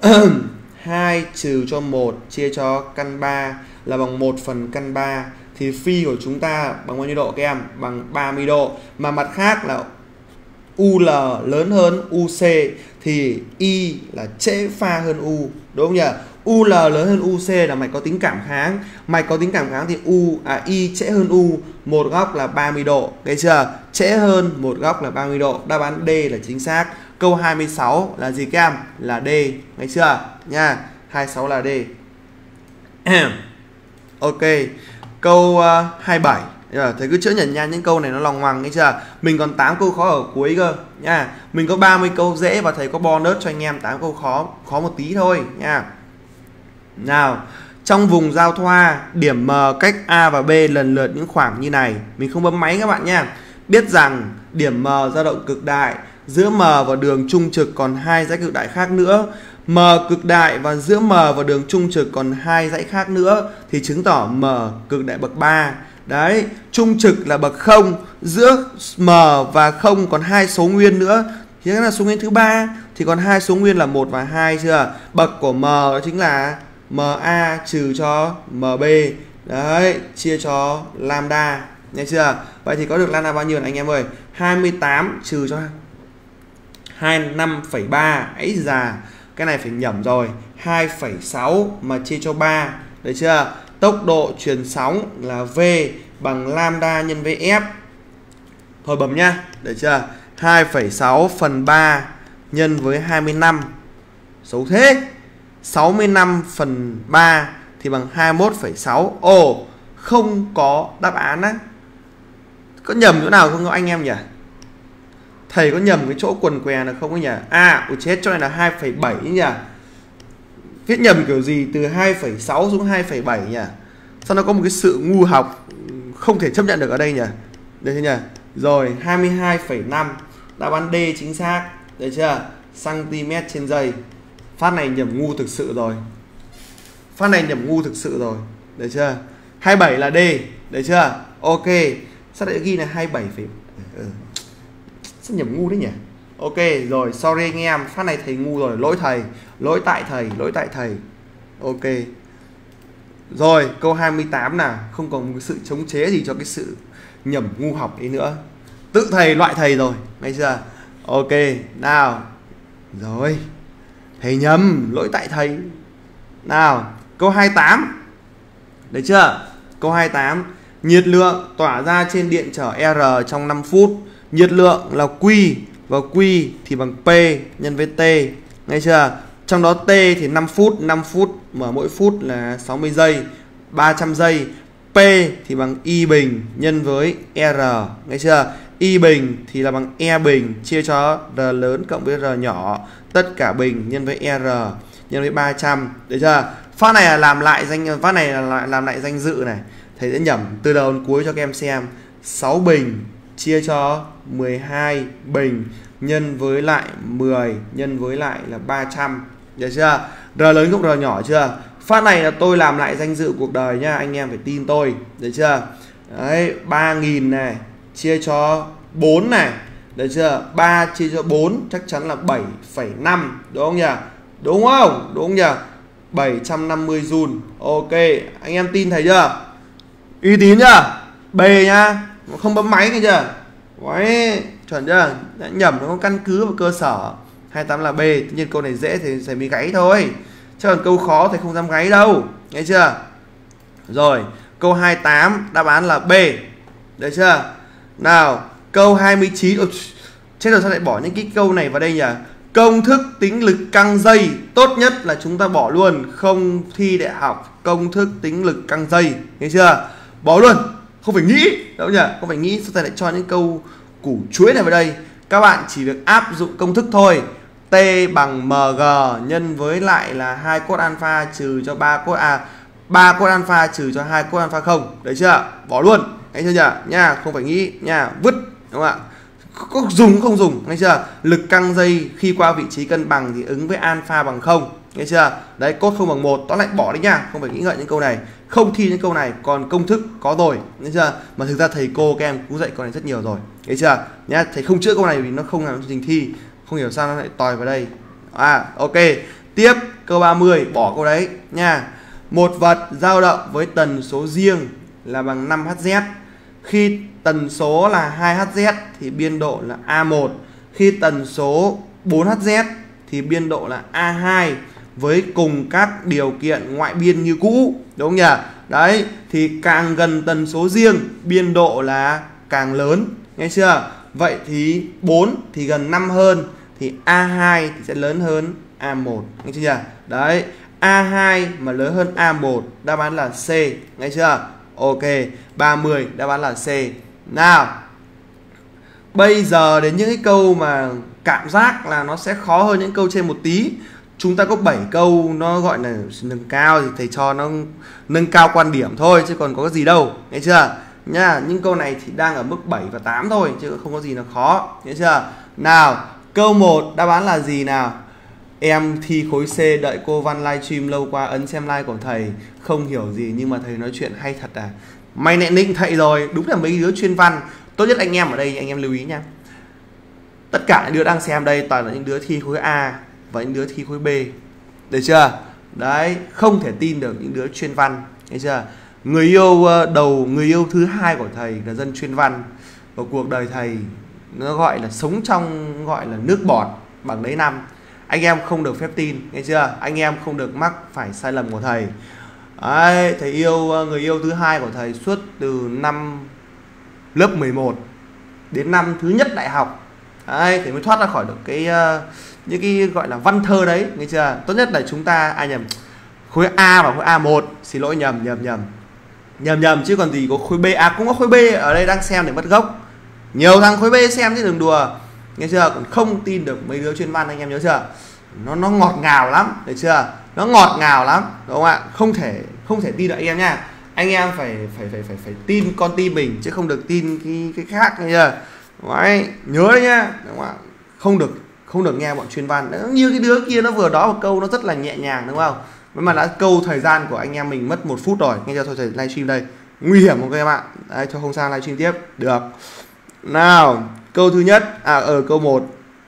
hai trừ cho một chia cho căn ba là bằng một phần căn ba, thì phi của chúng ta bằng bao nhiêu độ các em? Bằng ba mươi độ. Mà mặt khác là u lờ lớn hơn u xê thì Y là trễ pha hơn U, đúng không nhỉ? u lờ lớn hơn u xê là mạch có tính cảm kháng. Mạch có tính cảm kháng thì U à Y trễ hơn U một góc là ba mươi độ, nghe chưa? Trễ hơn một góc là ba mươi độ. Đáp án D là chính xác. Câu hai mươi sáu là gì các em? Là D, nghe chưa? Nha. hai mươi sáu là D. Ok. Câu uh, hai mươi bảy. Thầy cứ chữa nhận nha, những câu này nó lòng ngoằng, nghe chưa? Mình còn tám câu khó ở cuối cơ nha. Mình có ba mươi câu dễ và thầy có bonus cho anh em tám câu khó, khó một tí thôi nha. Nào, trong vùng giao thoa, điểm M cách A và B lần lượt những khoảng như này. Mình không bấm máy các bạn nha. Biết rằng điểm M dao động cực đại, giữa M và đường trung trực còn hai dãy cực đại khác nữa. M cực đại và giữa M và đường trung trực còn hai dãy khác nữa thì chứng tỏ M cực đại bậc ba. Đấy, trung trực là bậc không, giữa M và không còn hai số nguyên nữa, thì là số nguyên thứ ba, thì còn hai số nguyên là một và hai chưa? Bậc của M đó chính là em a trừ cho em bê. Đấy, chia cho lambda, nghe chưa? Vậy thì có được lambda bao nhiêu anh em ơi? hai mươi tám trừ cho hai mươi lăm phẩy ba. Ấy già, cái này phải nhẩm rồi. hai phẩy sáu mà chia cho ba, được chưa? Tốc độ truyền sóng là V bằng lambda nhân với F. Thôi bấm nhá, được chưa? hai phẩy sáu phần ba nhân với hai mươi lăm. Xấu thế. sáu mươi lăm phần ba thì bằng hai mươi mốt phẩy sáu. Ồ, không có đáp án á. Có nhầm chỗ nào không anh em nhỉ? Thầy có nhầm cái chỗ quần què là không có nhỉ? À, ủa chết, chỗ này là hai phẩy bảy nhỉ? Viết nhầm kiểu gì từ hai phẩy sáu xuống hai phẩy bảy nhỉ? Sao nó có một cái sự ngu học không thể chấp nhận được ở đây nhỉ? Được chưa nhỉ? Rồi, hai mươi hai phẩy năm. Đáp án D chính xác. Được chưa? Cm trên giây. Phát này nhầm ngu thực sự rồi. Phát này nhầm ngu thực sự rồi. Được chưa? hai mươi bảy là D. Được chưa? Ok. Sao lại ghi là hai mươi bảy phẩy... Ừ. Sao nhầm ngu đấy nhỉ? Ok, rồi, sorry anh em. Phát này thầy ngu rồi. Lỗi thầy. Lỗi tại thầy. Lỗi tại thầy. Ok. Rồi, câu hai mươi tám nào. Không còn một sự chống chế gì cho cái sự nhầm ngu học ấy nữa. tự thầy loại thầy rồi, nghe chưa? Ok, nào. Rồi. Thầy nhầm, lỗi tại thầy. Nào, câu hai mươi tám. Đấy chưa? Câu hai mươi tám. Nhiệt lượng tỏa ra trên điện trở R trong năm phút. Nhiệt lượng là Q, và Q thì bằng P nhân với T. Nghe chưa? Trong đó T thì năm phút, năm phút mà mỗi phút là sáu mươi giây, ba trăm giây. P thì bằng I bình nhân với R. Nghe chưa? I bình thì là bằng E bình chia cho R lớn cộng với R nhỏ, tất cả bình nhân với R nhân với ba trăm. Được chưa? Phát này là làm lại danh phát này là làm lại danh dự này. Thầy sẽ nhẩm từ đầu đến cuối cho các em xem. sáu bình chia cho mười hai bình nhân với lại mười nhân với lại là ba trăm. Được chưa? R lớn cộng R nhỏ chưa? Phát này là tôi làm lại danh dự cuộc đời nhá, anh em phải tin tôi. Được chưa? Đấy, ba nghìn này chia cho bốn này. Được chưa? ba chia cho bốn chắc chắn là bảy phẩy năm, đúng không nhỉ? Đúng không? Đúng không nhỉ? bảy trăm năm mươi joule. Ok, anh em tin thầy chưa? Uy tín chưa? B nhá, không bấm máy nghe chưa? Đấy, chuẩn chưa? Đã nhẩm nó có căn cứ và cơ sở. hai mươi tám là B, tất nhiên câu này dễ thì sẽ bị gáy thôi. Chứ còn câu khó thì không dám gáy đâu, nghe chưa? Rồi, câu hai mươi tám đáp án là B. Được chưa? Nào, câu hai mươi chín. Ôi, chết rồi, sao lại bỏ những cái câu này vào đây nhỉ? Công thức tính lực căng dây tốt nhất là chúng ta bỏ luôn, không thi đại học. Công thức tính lực căng dây, nghe chưa? Bỏ luôn, không phải nghĩ, đúng nhỉ? Không phải nghĩ, sao thầy lại cho những câu củ chuối này vào đây? Các bạn chỉ việc áp dụng công thức thôi. T bằng mg nhân với lại là hai cos alpha trừ cho ba cos a, ba cos alpha trừ cho hai cos alpha không. Đấy chưa? Bỏ luôn, nghe chưa nhỉ? Nha, không phải nghĩ nha, vứt, đúng không ạ? Có dùng không dùng, nghe chưa? Lực căng dây khi qua vị trí cân bằng thì ứng với alpha bằng không, nghe chưa? Đấy, cos không bằng một, tóm lại bỏ đi nha, không phải nghĩ ngợi những câu này, không thi những câu này, còn công thức có rồi, nghe chưa? Mà thực ra thầy cô các em cũng dạy câu này rất nhiều rồi, nghe chưa? Nhá, thầy không chữa câu này vì nó không làm chương trình thi, không hiểu sao nó lại tòi vào đây. À, ok. Tiếp câu ba mươi, bỏ câu đấy nha. Một vật dao động với tần số riêng là bằng năm héc giờ. Khi tần số là hai héc giờ thì biên độ là A một. Khi tần số bốn héc giờ thì biên độ là A hai, với cùng các điều kiện ngoại biên như cũ, đúng không nhỉ? Đấy, thì càng gần tần số riêng biên độ là càng lớn, nghe chưa? Vậy thì bốn thì gần năm hơn, thì A hai thì sẽ lớn hơn A một, nghe chưa nhỉ? Đấy, A hai mà lớn hơn A một, đáp án là C, nghe chưa? Ok, ba mươi đáp án là C. Nào, bây giờ đến những cái câu mà cảm giác là nó sẽ khó hơn những câu trên một tí. Chúng ta có bảy câu nó gọi là nâng cao thì thầy cho nó nâng cao quan điểm thôi chứ còn có cái gì đâu, nghe chưa? Nha, những câu này thì đang ở mức bảy và tám thôi chứ không có gì là khó, nghe chưa? Nào, câu một đáp án là gì nào? Em thi khối C đợi cô Văn livestream lâu qua ấn xem like của thầy, không hiểu gì nhưng mà thầy nói chuyện hay thật à. Mày lại nịnh thầy rồi, đúng là mấy đứa chuyên văn. Tốt nhất anh em ở đây anh em lưu ý nha. Tất cả những đứa đang xem đây toàn là những đứa thi khối A và những đứa thi khối B. Được chưa? Đấy, không thể tin được những đứa chuyên văn, thấy chưa? Người yêu đầu, người yêu thứ hai của thầy là dân chuyên văn. Và cuộc đời thầy nó gọi là sống trong gọi là nước bọt bằng đấy năm. Anh em không được phép tin, nghe chưa? Anh em không được mắc phải sai lầm của thầy. Đấy, thầy yêu người yêu thứ hai của thầy suốt từ năm lớp mười một đến năm thứ nhất đại học. Đấy, thì mới thoát ra khỏi được cái uh, những cái gọi là văn thơ đấy, nghe chưa? Tốt nhất là chúng ta ai à, nhầm khối A và khối A một, xin lỗi nhầm nhầm nhầm nhầm nhầm chứ còn gì có khối B. À cũng có khối B ở đây đang xem để mất gốc. Nhiều thằng khối B xem chứ đừng đùa, nghe chưa? Còn không tin được mấy đứa chuyên văn, anh em nhớ chưa? Nó nó ngọt ngào lắm, được chưa? Nó ngọt ngào lắm, đúng không ạ? Không thể không thể tin được anh em nha. Anh em phải phải phải phải phải tin con tim mình chứ không được tin cái cái khác, nghe chưa? Đấy, nhớ đấy nhá, đúng không ạ? Không được không được nghe bọn chuyên văn. Nó như cái đứa kia nó vừa đó một câu nó rất là nhẹ nhàng, đúng không? Mà đã câu thời gian của anh em mình mất một phút rồi, nghe cho thôi thầy livestream đây nguy hiểm không các em ạ. Đấy, cho không sang livestream tiếp được. Nào, câu thứ nhất à ở câu một,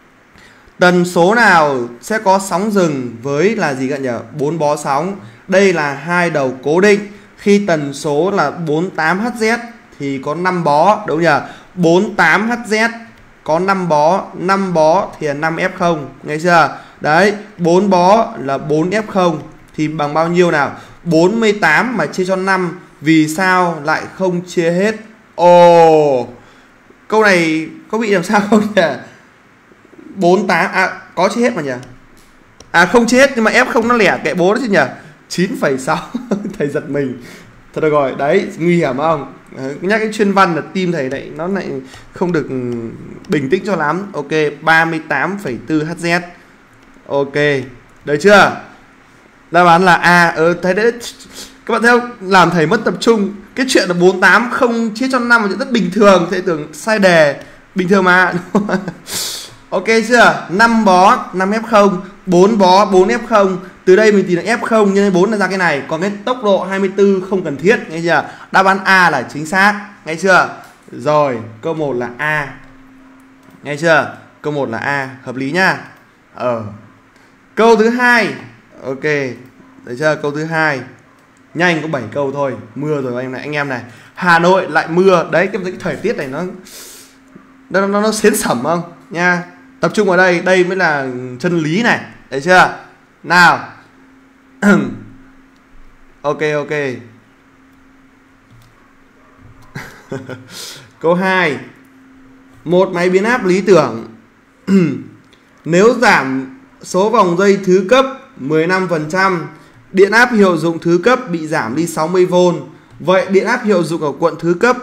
tần số nào sẽ có sóng dừng với là gì các nhỉ? Bốn bó sóng. Đây là hai đầu cố định. Khi tần số là bốn mươi tám héc giờ thì có năm bó, đúng nhỉ? bốn mươi tám H Z có năm bó, năm bó thì là năm F không, nghe chưa? Đấy, bốn bó là bốn F không thì bằng bao nhiêu nào? bốn mươi tám mà chia cho năm, vì sao lại không chia hết? Ồ, oh, câu này có bị làm sao không nhỉ? bốn mươi tám, à có chia hết mà nhỉ? À không chia hết nhưng mà F không nó lẻ kệ bố đó chứ nhỉ? chín phẩy sáu. Thầy giật mình. Thật là rồi, đấy, nguy hiểm không? Nhắc cái chuyên văn là tim thầy lại nó lại không được bình tĩnh cho lắm. Ok, ba mươi tám phẩy bốn H Z. Ok, được chưa? Đáp án là A. Ờ, thầy đấy, các bạn thấy không? Làm thầy mất tập trung. Cái chuyện là bốn mươi tám không chia cho năm là chuyện rất bình thường. Thầy tưởng sai đề. Bình thường mà. Ok chưa? năm bó, năm F không. bốn bó, bốn F không. Từ đây mình tìm được F không nhân bốn là ra cái này. Còn cái tốc độ hai mươi tư không cần thiết. Nghe chưa? Đáp án A là chính xác. Nghe chưa? Rồi, câu một là A. Nghe chưa? Câu một là A. Hợp lý nhá. Ờ. Câu thứ hai. Ok. Được chưa? Câu thứ hai. Nhanh có bảy câu thôi. Mưa rồi anh này, anh em này. Hà Nội lại mưa. Đấy, cái, cái thời tiết này nó nó nó, nó xến sẩm không? Nha. Tập trung vào đây, đây mới là chân lý này. Được chưa? Nào. Ok ok. Câu hai. Một máy biến áp lý tưởng. Nếu giảm số vòng dây thứ cấp mười lăm phần trăm, điện áp hiệu dụng thứ cấp bị giảm đi sáu mươi vôn. Vậy điện áp hiệu dụng ở cuộn thứ cấp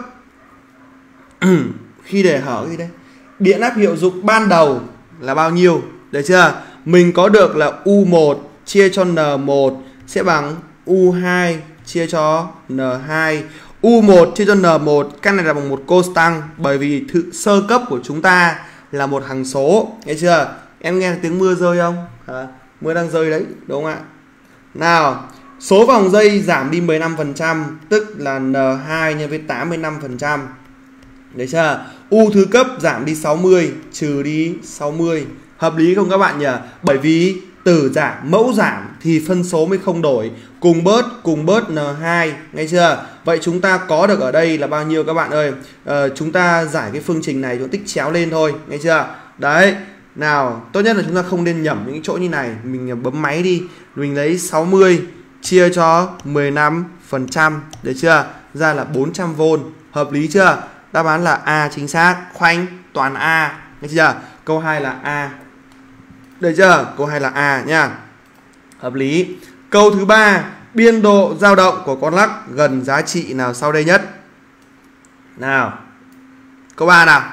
khi để hở gì đây? Điện áp hiệu dụng ban đầu là bao nhiêu? Được chưa? Mình có được là U một chia cho N một sẽ bằng U hai chia cho N hai. U một chia cho N một, căn này là bằng một constant bởi vì thứ sơ cấp của chúng ta là một hằng số. Nghe chưa? Em nghe tiếng mưa rơi không? À, mưa đang rơi đấy, đúng không ạ? Nào, số vòng dây giảm đi mười lăm phần trăm, tức là N hai nhân với tám mươi lăm phần trăm. Đấy chưa? U thứ cấp giảm đi sáu mươi, trừ đi sáu mươi. Hợp lý không các bạn nhỉ? Bởi vì tử giảm, mẫu giảm thì phân số mới không đổi. Cùng bớt, cùng bớt N hai. Nghe chưa? Vậy chúng ta có được ở đây là bao nhiêu các bạn ơi? À, chúng ta giải cái phương trình này, chúng ta tích chéo lên thôi. Nghe chưa? Đấy. Nào, tốt nhất là chúng ta không nên nhẩm những chỗ như này. Mình bấm máy đi. Mình lấy sáu mươi chia cho mười lăm phần trăm. Được chưa? Ra là bốn trăm vôn. Hợp lý chưa? Đáp án là A chính xác. Khoanh toàn A. Nghe chưa? Câu hai là A. Được chưa? Câu hai là A nha. Hợp lý. Câu thứ ba, biên độ dao động của con lắc gần giá trị nào sau đây nhất? Nào. Câu ba nào.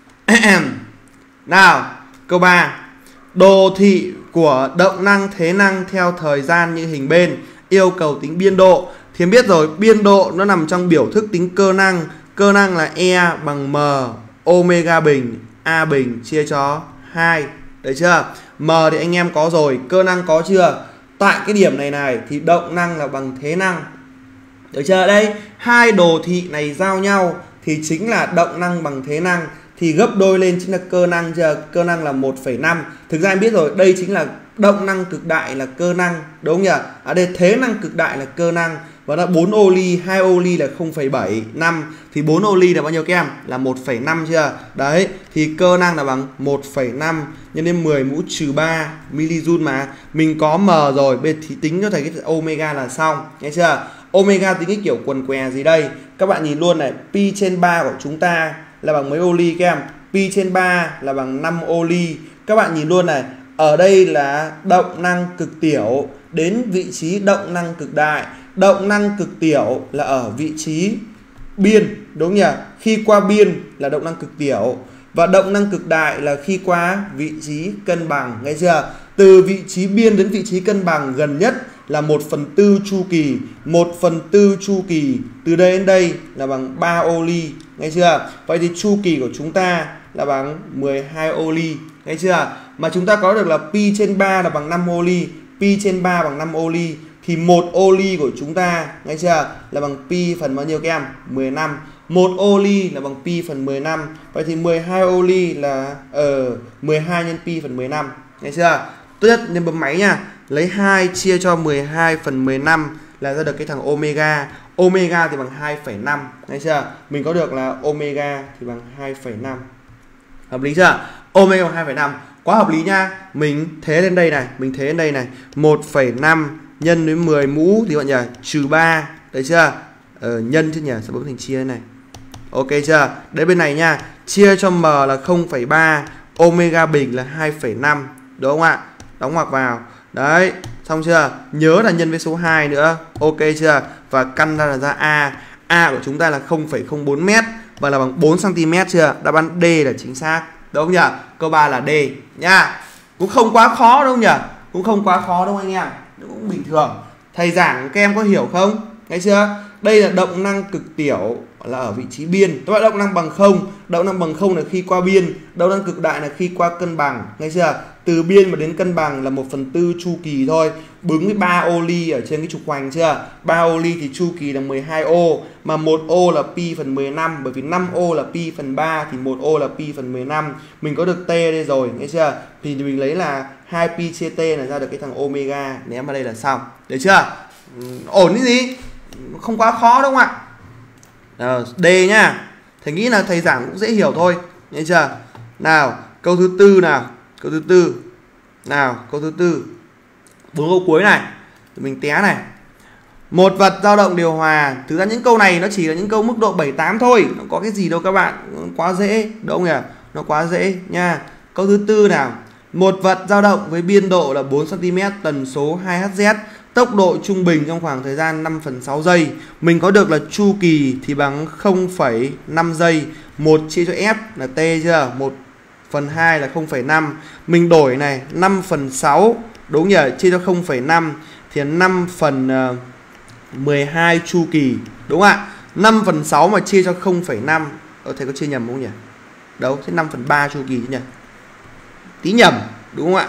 Nào, câu ba. Đồ thị của động năng thế năng theo thời gian như hình bên, yêu cầu tính biên độ. Thì em biết rồi, biên độ nó nằm trong biểu thức tính cơ năng. Cơ năng là E bằng M omega bình A bình chia cho hai. Đấy chưa? M thì anh em có rồi, cơ năng có chưa? Tại cái điểm này này thì động năng là bằng thế năng. Được chưa? Đây, hai đồ thị này giao nhau thì chính là động năng bằng thế năng, thì gấp đôi lên chính là cơ năng chưa? Cơ năng là một phẩy năm. Thực ra em biết rồi, đây chính là động năng cực đại là cơ năng, đúng không nhỉ? Ở đây thế năng cực đại là cơ năng. Và là bốn ô ly, hai ô ly là không phẩy bảy năm. Thì bốn ô ly là bao nhiêu các em? Là một phẩy năm chưa? Đấy, thì cơ năng là bằng một phẩy năm nhân lên mười mũ trừ ba milijoule mà. Mình có M rồi, bây giờ thì tính cho thầy cái omega là xong. Nghe chưa? Omega tính cái kiểu quần què gì đây? Các bạn nhìn luôn này, pi trên ba của chúng ta là bằng mấy ô ly các em? Pi trên ba là bằng năm ô ly. Các bạn nhìn luôn này, ở đây là động năng cực tiểu đến vị trí động năng cực đại. Động năng cực tiểu là ở vị trí biên, đúng nhỉ? Khi qua biên là động năng cực tiểu. Và động năng cực đại là khi qua vị trí cân bằng. Nghe chưa? Từ vị trí biên đến vị trí cân bằng gần nhất là một phần tư chu kỳ. một phần tư chu kỳ từ đây đến đây là bằng ba ô ly. Nghe chưa? Vậy thì chu kỳ của chúng ta là bằng mười hai ô ly. Nghe chưa? Mà chúng ta có được là pi trên ba là bằng năm ô ly. Pi trên ba bằng năm ô ly. Thì một ô ly của chúng ta, nghe chưa? Là bằng pi phần bao nhiêu các em? mười lăm. một ô ly là bằng pi phần mười lăm. Vậy thì mười hai ô ly là ở uh, mười hai nhân pi phần mười lăm. Nghe chưa? Tốt nhất nên bấm máy nha. Lấy hai chia cho mười hai phần mười lăm là ra được cái thằng omega. Omega thì bằng hai phẩy năm, thấy chưa? Mình có được là omega thì bằng hai phẩy năm. Hợp lý chưa? Omega bằng hai phẩy năm. Quá hợp lý nha. Mình thế lên đây này, mình thế lên đây này. một phẩy năm nhân với mười mũ thì bạn nhỉ? Trừ ba. Đấy chưa? Ờ, nhân chứ nhỉ? Sẽ bấm thành chia này. Ok chưa? Đấy bên này nha. Chia cho m là không phẩy ba, omega bình là hai phẩy năm. Đúng không ạ? Đóng ngoặc vào. Đấy, xong chưa? Nhớ là nhân với số hai nữa. Ok chưa? Và căn ra là ra A. A của chúng ta là không phẩy không bốn mét và là bằng bốn xăng ti mét chưa? Đáp án D là chính xác. Đúng không nhỉ? Câu ba là D nha. Cũng không quá khó đâu nhỉ? Cũng không quá khó đâu anh em. Cũng bình thường. Thầy giảng các em có hiểu không? Nghe chưa? Đây là động năng cực tiểu là ở vị trí biên. Các bạn động năng bằng không, động năng bằng không là khi qua biên, động năng cực đại là khi qua cân bằng. Nghe chưa? Từ biên mà đến cân bằng là một phần tư chu kỳ thôi. Bứng với ba ô ly ở trên cái trục hoành chưa? ba ô ly thì chu kỳ là mười hai ô, mà một ô là pi phần mười lăm, bởi vì năm ô là pi phần ba thì một ô là pi phần mười lăm. Mình có được t đây rồi, nghe chưa? Thì mình lấy là hai pi chia t là ra được cái thằng omega, ném vào đây là xong. Được chưa? Ổn cái gì? Không quá khó đúng không ạ? À, D nhá. Thầy nghĩ là thầy giảng cũng dễ hiểu thôi, nghe chưa? Nào, câu thứ tư nào. Câu thứ tư. Nào, câu thứ tư. Bốn câu cuối này. Mình té này. Một vật dao động điều hòa. Thực ra những câu này nó chỉ là những câu mức độ bảy tám thôi. Nó có cái gì đâu các bạn. Quá dễ, đúng không nhỉ? Nó quá dễ nha. Câu thứ tư nào. Một vật dao động với biên độ là bốn xăng ti mét, tần số hai héc dét, tốc độ trung bình trong khoảng thời gian năm phần sáu giây. Mình có được là chu kỳ thì bằng không phẩy năm giây. một chia cho F là T chưa? một phần hai là không phẩy năm. Mình đổi này, năm phần sáu. Đúng nhỉ? Chia cho không phẩy năm thì năm phần mười hai chu kỳ. Đúng không ạ? năm phần sáu mà chia cho không phẩy năm. Ờ, thầy có chia nhầm không nhỉ? Đâu, thế năm phần ba chu kỳ chứ nhỉ? Tí nhầm, đúng không ạ?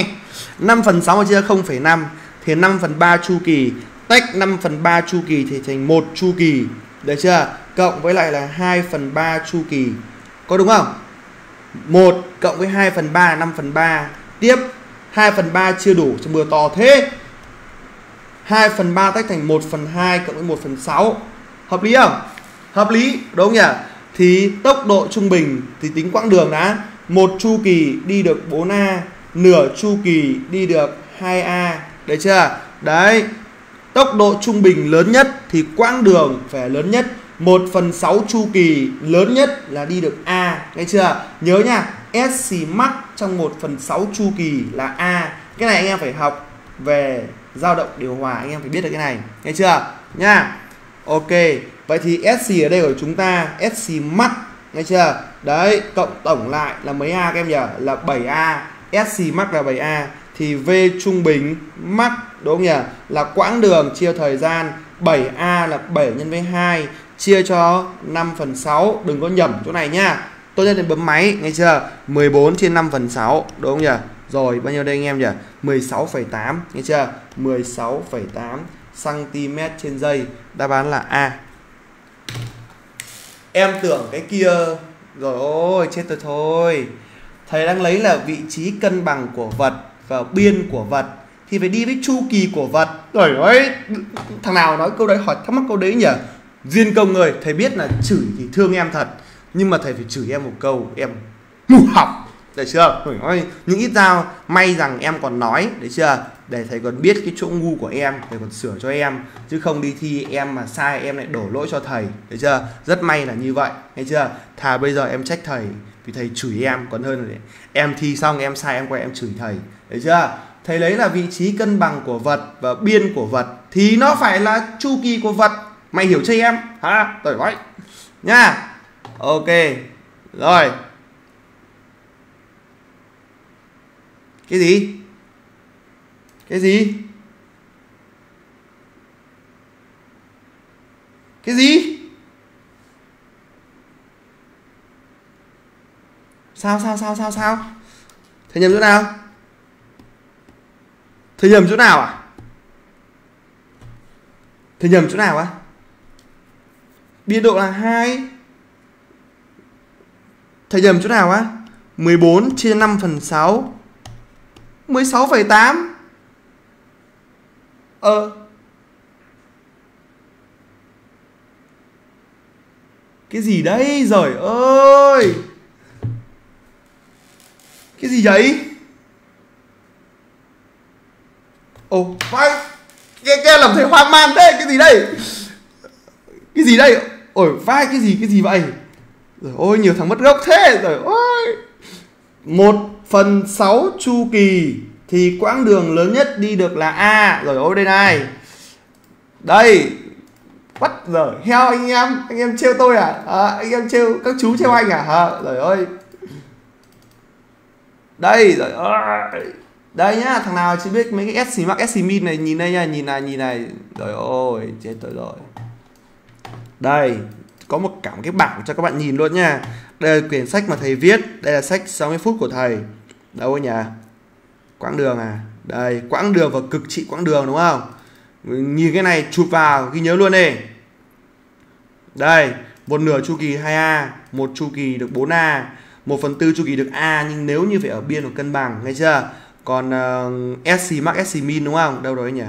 năm phần sáu mà chia cho không phẩy năm thì năm phần ba chu kỳ, tách năm phần ba chu kỳ thì thành một chu kỳ. Được chưa? Cộng với lại là hai phần ba chu kỳ. Có đúng không? một cộng với hai phần ba là năm phần ba. Tiếp hai phần ba chưa đủ cho bừa to thế. hai phần ba tách thành một phần hai cộng với một phần sáu. Hợp lý không? Hợp lý, đúng không nhỉ? Thì tốc độ trung bình thì tính quãng đường đã. Một chu kỳ đi được bốn a, nửa chu kỳ đi được hai a. Đấy chưa? Đấy. Tốc độ trung bình lớn nhất thì quãng đường phải lớn nhất. một phần sáu chu kỳ lớn nhất là đi được A. Nghe chưa? Nhớ nha, S xì max trong một phần sáu chu kỳ là A. Cái này anh em phải học về dao động điều hòa, anh em phải biết được cái này. Nghe chưa? Nha. Ok. Vậy thì S xì ở đây của chúng ta, S xì max, nghe chưa? Đấy, cộng tổng lại là mấy A các em nhỉ? Là bảy a. S xì max là bảy a. Thì V trung bình max, đúng không nhỉ? Là quãng đường chia thời gian. bảy a là bảy nhân với hai chia cho năm phần sáu. Đừng có nhầm chỗ này nhá. Tốt nhất là bấm máy, nghe chưa? mười bốn trên năm phần sáu, đúng không nhỉ? Rồi, bao nhiêu đây anh em nhỉ? mười sáu phẩy tám, nghe chưa? mười sáu phẩy tám xăng ti mét trên giây. Đáp án là A. Em tưởng cái kia. Rồi ôi, chết tôi thôi. Thầy đang lấy là vị trí cân bằng của vật và biên của vật thì phải đi với chu kỳ của vật. Rồi ơi, thằng nào nói câu đấy, hỏi thắc mắc câu đấy nhỉ? Duyên Công ơi, thầy biết là chửi thì thương em thật, nhưng mà thầy phải chửi em một câu, em ngu học. Được chưa? Rồi ơi, nhưng ít ra may rằng em còn nói, đấy chưa? Để thầy còn biết cái chỗ ngu của em, thầy còn sửa cho em, chứ không đi thi em mà sai em lại đổ lỗi cho thầy. Đấy chưa? Rất may là như vậy, nghe chưa? Thà bây giờ em trách thầy vì thầy chửi em còn hơn là em thi xong em sai em quay em chửi thầy. Đấy chưa? Thầy lấy là vị trí cân bằng của vật và biên của vật thì nó phải là chu kỳ của vật. Mày hiểu cho em hả? Tội vậy nha. Ok rồi. Cái gì? Cái gì? Cái gì? Sao sao sao sao sao? Thầy nhầm chỗ nào? Thầy nhầm chỗ nào à? Thầy nhầm chỗ nào á? Biên độ là hai. Thầy nhầm chỗ nào á? mười bốn chia năm phần sáu. mười sáu phẩy tám. Ờ Cái gì đấy rồi ơi? Cái gì vậy? Ồ, phải nghe nghe làm thầy hoang mang thế. Cái gì đây? Cái gì đây? Ôi vai cái gì cái gì vậy? Rồi ôi nhiều thằng mất gốc thế rồi ôi. Một phần sáu chu kỳ thì quãng đường lớn nhất đi được là A. Rồi ôi đây này. Đây. What giờ heo anh em, anh em trêu tôi à? À anh em trêu các chú trêu anh à? À rồi ơi. Đây rồi ơi. Đây nhá, thằng nào chỉ biết mấy cái S Max S Min này, nhìn đây nha, nhìn này nhìn này. Rồi ôi, chết tôi rồi. Đây, có một cả một cái bảng cho các bạn nhìn luôn nha. Đây là quyển sách mà thầy viết, đây là sách sáu mươi phút của thầy. Đâu nhỉ? Quãng đường à? Đây, quãng đường và cực trị quãng đường đúng không? Nhìn cái này chụp vào ghi nhớ luôn đi. Đây, một nửa chu kỳ hai A, một chu kỳ được bốn A, một phần tư chu kỳ được A, nhưng nếu như phải ở biên hoặc cân bằng, nghe chưa? Còn uh, S Max S Min đúng không? Đâu rồi nhỉ?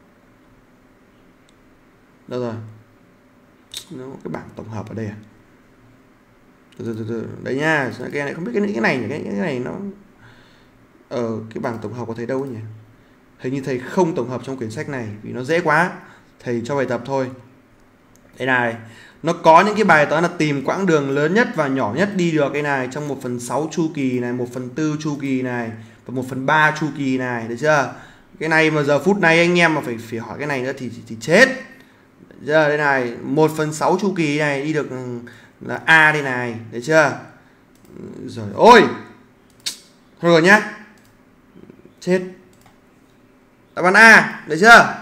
Đâu rồi? Nó có cái bảng tổng hợp ở đây à? Từ từ từ từ. Đấy nha, cái này không biết cái cái này cái, cái này nó ở ờ, cái bảng tổng hợp của thầy đâu nhỉ? Hình như thầy không tổng hợp trong quyển sách này vì nó dễ quá. Thầy cho bài tập thôi. Đây này, nó có những cái bài toán là tìm quãng đường lớn nhất và nhỏ nhất đi được cái này trong một phần sáu chu kỳ này, một phần tư chu kỳ này và một phần ba chu kỳ này, được chưa? Cái này mà giờ phút này anh em mà phải phải hỏi cái này nữa thì thì, thì chết. Giờ đây này, một phần sáu chu kỳ này đi được là A đây này, được chưa? Rồi ôi. Thôi rồi nhá. Chết. Đáp án A, được chưa?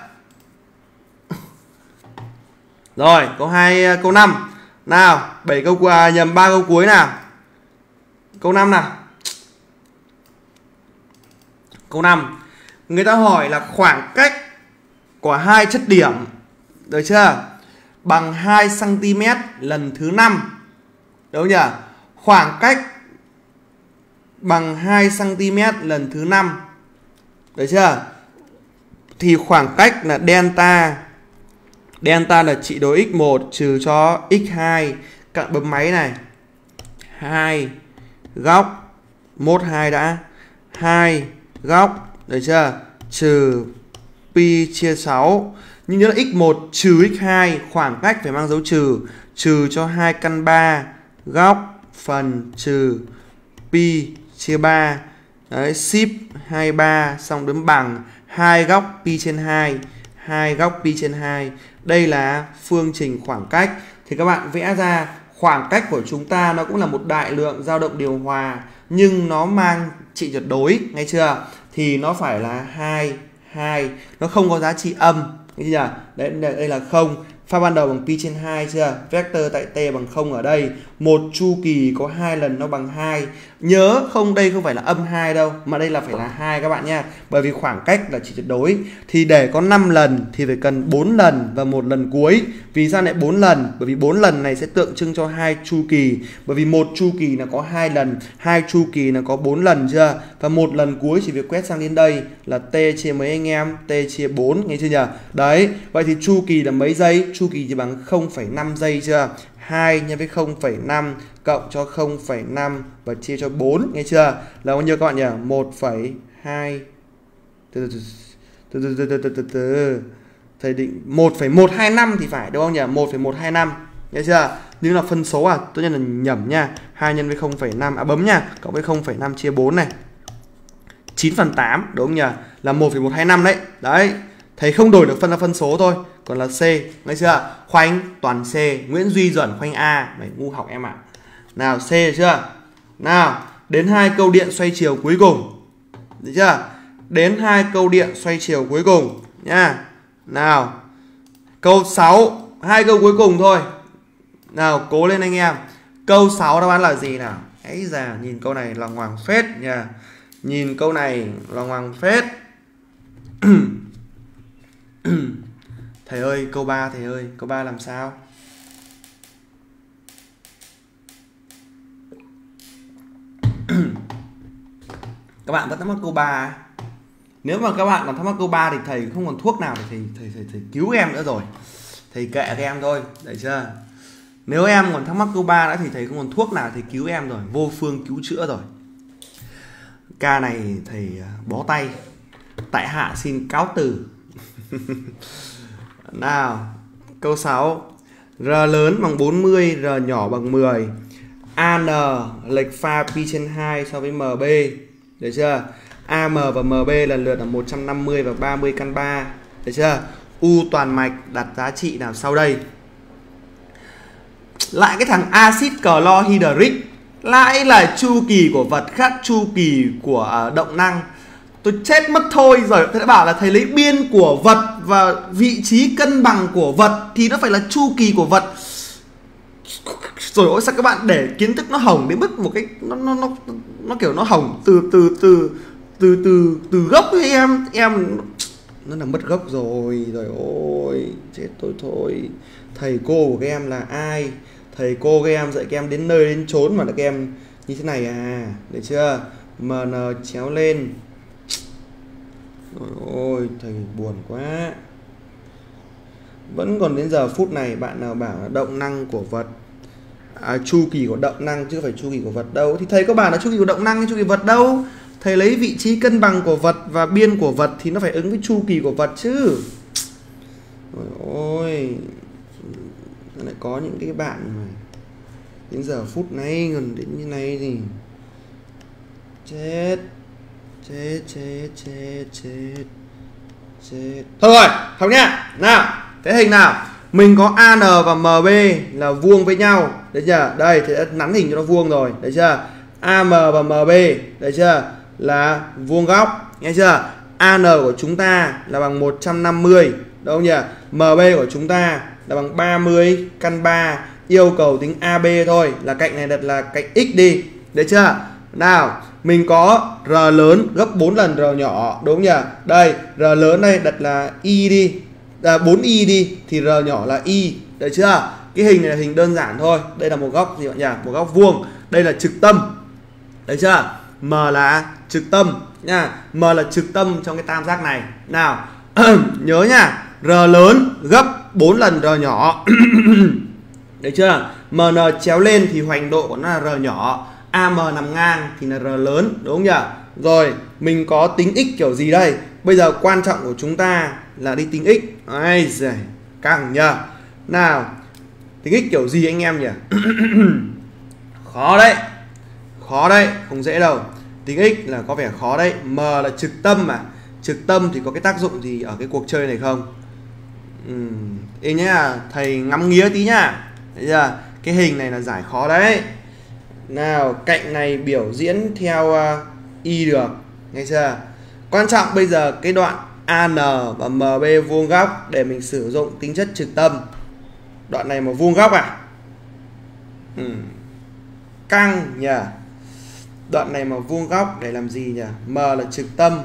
Rồi, câu hai câu năm. Nào, bảy câu à, nhầm ba câu cuối nào. Câu năm nào. Câu năm. Người ta hỏi là khoảng cách của hai chất điểm, được chưa? Bằng hai xăng ti mét lần thứ năm. Đúng nhỉ? Khoảng cách bằng hai xăng ti mét lần thứ năm. Được chưa? Thì khoảng cách là delta. Delta là trị đối x một trừ cho x hai. Các bấm máy này. hai góc mốt hai đã. hai góc, được chưa? Trừ pi chia sáu. Nhưng nhớ là x một trừ x hai, khoảng cách phải mang dấu trừ. Trừ cho hai căn ba góc phần trừ pi chia ba. Đấy, ship hai mươi ba xong đến bằng hai góc pi trên hai. hai góc pi trên hai. Đây là phương trình khoảng cách. Thì các bạn vẽ ra khoảng cách của chúng ta nó cũng là một đại lượng dao động điều hòa, nhưng nó mang trị tuyệt đối, nghe chưa? Thì nó phải là hai, hai. Nó không có giá trị âm. Nghe chưa? Đấy, đây là không. Pha ban đầu bằng pi trên hai chưa? Vector tại t bằng không ở đây. Một chu kỳ có hai lần nó bằng hai. Nhớ không, đây không phải là âm hai đâu, mà đây là phải là hai các bạn nha. Bởi vì khoảng cách là chỉ tuyệt đối. Thì để có năm lần thì phải cần bốn lần và một lần cuối. Vì sao lại bốn lần? Bởi vì bốn lần này sẽ tượng trưng cho hai chu kỳ. Bởi vì một chu kỳ là có hai lần, hai chu kỳ là có bốn lần chưa? Và một lần cuối chỉ việc quét sang đến đây là t chia mấy anh em? T chia bốn, nghe chưa nhỉ? Đấy, vậy thì chu kỳ là mấy giây? Chu kỳ chỉ bằng không phẩy năm giây chưa? hai nhân với không phẩy năm cộng cho không phẩy năm và chia cho bốn, nghe chưa? Là bao nhiêu các bạn nhỉ? một phẩy hai. Từ từ từ từ từ từ từ từ. Thầy định một phẩy một hai năm thì phải đúng không nhỉ? một phẩy một hai năm. Nghe chưa? Nhưng là phân số à? Tất nhiên là nhẩm nha. hai nhân với không phẩy năm à bấm nha. Cộng với không phẩy năm chia bốn này. chín phần tám đúng không nhỉ? Là một phẩy một hai năm đấy. Đấy. Thầy không đổi được phân ra phân số thôi. Còn là C, nghe chưa? Khoanh toàn C, Nguyễn Duy Duẩn khoanh A. Mày ngu học em ạ. À. Nào C được chưa? Nào, đến hai câu điện xoay chiều cuối cùng. Được chưa? Đến hai câu điện xoay chiều cuối cùng nha. Nào. Câu sáu, hai câu cuối cùng thôi. Nào, cố lên anh em. Câu sáu đáp án là gì nào? Ấy già, nhìn câu này loằng ngoằng phết nha. Nhìn câu này loằng ngoằng phết. Thầy ơi, câu ba thầy ơi, câu ba làm sao? Các bạn vẫn thắc mắc câu ba. Nếu mà các bạn còn thắc mắc câu ba thì thầy không còn thuốc nào để thầy thầy thầy, thầy cứu em nữa rồi. Thầy kệ các em thôi, được chưa? Nếu em còn thắc mắc câu ba nữa thì thầy không còn thuốc nào thầy cứu em rồi, vô phương cứu chữa rồi. Ca này thầy bó tay, tại hạ xin cáo từ. Nào, câu sáu. R lớn bằng bốn mươi, R nhỏ bằng mười. a en lệch pha pi trên hai so với em bê. Được chưa? a em và em bê lần lượt là một trăm năm mươi và ba mươi căn ba. Được chưa? U toàn mạch đặt giá trị nào sau đây? Lại cái thằng axit chlorhydric, lại là chu kỳ của vật khác chu kỳ của động năng. Tôi chết mất thôi rồi. Thầy đã bảo là thầy lấy biên của vật và vị trí cân bằng của vật thì nó phải là chu kỳ của vật. Rồi ôi, sao các bạn để kiến thức nó hỏng đến mức một cái nó nó nó nó kiểu nó hỏng từ từ từ từ từ từ gốc ấy em em nó là mất gốc rồi. Rồi ôi chết tôi thôi. Thầy cô của các em là ai? Thầy cô các em dạy các em đến nơi đến chốn mà các em như thế này à? Được chưa? em en chéo lên. Rồi ôi thầy buồn quá. Vẫn còn đến giờ phút này bạn nào bảo là động năng của vật, à, chu kỳ của động năng chứ không phải chu kỳ của vật đâu. Thì thầy có bảo là chu kỳ của động năng hay chu kỳ vật đâu. Thầy lấy vị trí cân bằng của vật và biên của vật thì nó phải ứng với chu kỳ của vật chứ. Rồi ôi, lại có những cái bạn mà đến giờ phút này gần đến như này thì chết chết chết chết chết chết. Thôi rồi, không nhá. Nào, thế hình nào? Mình có a en và em bê là vuông với nhau, được chưa? Đây thì đã nắn hình cho nó vuông rồi, được chưa? a em và em bê, được chưa? Là vuông góc, nghe chưa? a en của chúng ta là bằng một trăm năm mươi, đúng không nhỉ? em bê của chúng ta là bằng ba mươi căn ba. Yêu cầu tính a bê thôi, là cạnh này đặt là cạnh x đi, được chưa? Nào, mình có R lớn gấp bốn lần R nhỏ, đúng không nhỉ? Đây, R lớn đây đặt là y đi, à, bốn y đi thì R nhỏ là y, được chưa? Cái hình này là hình đơn giản thôi. Đây là một góc gì bạn nhỉ? Một góc vuông. Đây là trực tâm, được chưa? M là trực tâm nha. M là trực tâm trong cái tam giác này. Nào, nhớ nha, R lớn gấp bốn lần R nhỏ. Được chưa? em en chéo lên thì hoành độ của nó là R nhỏ, a em nằm ngang thì là R lớn, đúng không nhỉ? Rồi, mình có tính x kiểu gì đây? Bây giờ quan trọng của chúng ta là đi tính x. Ai giời, căng nhờ. Nào, tính x kiểu gì anh em nhỉ? Khó đấy. Khó đấy, không dễ đâu. Tính x là có vẻ khó đấy. M là trực tâm mà. Trực tâm thì có cái tác dụng gì ở cái cuộc chơi này không? Ừm, Ê nhá, thầy ngắm nghía tí nhá. Đấy chưa? Cái hình này là giải khó đấy. Nào, cạnh này biểu diễn theo uh, y được, nghe chưa? Quan trọng bây giờ cái đoạn a en và em bê vuông góc để mình sử dụng tính chất trực tâm. Đoạn này mà vuông góc à? Ừ. Căng nhỉ. Đoạn này mà vuông góc để làm gì nhỉ? M là trực tâm.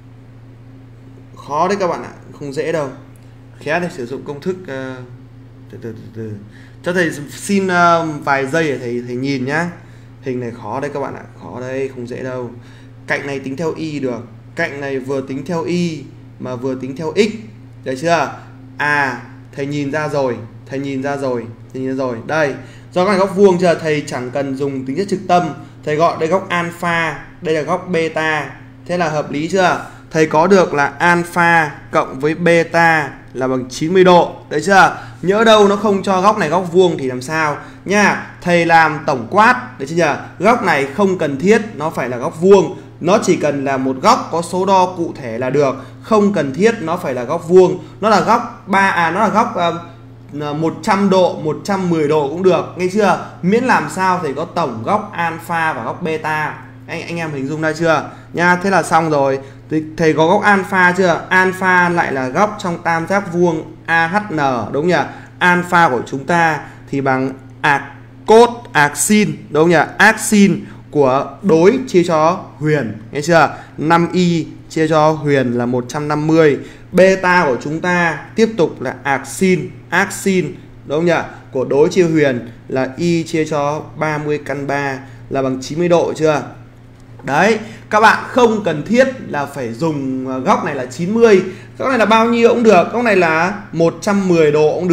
Khó đấy các bạn ạ, không dễ đâu. Khéo để sử dụng công thức uh, từ, từ, từ, từ. Cho thầy xin uh, vài giây để thầy, thầy nhìn nhá. Hình này khó đấy các bạn ạ, khó đây, không dễ đâu. Cạnh này tính theo y được, cạnh này vừa tính theo y mà vừa tính theo x, được chưa? À, thầy nhìn ra rồi, thầy nhìn ra rồi, thầy nhìn ra rồi. Đây, do cái góc vuông chưa, thầy chẳng cần dùng tính chất trực tâm, thầy gọi đây góc alpha, đây là góc beta, thế là hợp lý chưa? Thầy có được là alpha cộng với beta là bằng chín mươi độ, đấy chưa? Nhỡ đâu nó không cho góc này góc vuông thì làm sao nha? Thầy làm tổng quát, đấy chưa nhỉ? Góc này không cần thiết nó phải là góc vuông, nó chỉ cần là một góc có số đo cụ thể là được, không cần thiết nó phải là góc vuông. Nó là góc ba à nó là góc uh, một trăm độ, một trăm mười độ cũng được, nghe chưa? Miễn làm sao thầy có tổng góc alpha và góc beta. Anh anh em hình dung ra chưa? Nha, thế là xong rồi. Thầy có góc alpha chưa? Alpha lại là góc trong tam giác vuông a hát en, đúng nhỉ? Alpha của chúng ta thì bằng arc cos arc sin, đúng nhỉ? Arc sin của đối chia cho huyền, nghe chưa? năm y chia cho huyền là một trăm năm mươi. Beta của chúng ta tiếp tục là arc sin, arc sin, đúng nhỉ? Của đối chia huyền là y chia cho ba mươi căn ba là bằng chín mươi độ chưa? Đấy, các bạn không cần thiết là phải dùng góc này là chín mươi, góc này là bao nhiêu cũng được, góc này là một trăm mười độ cũng được.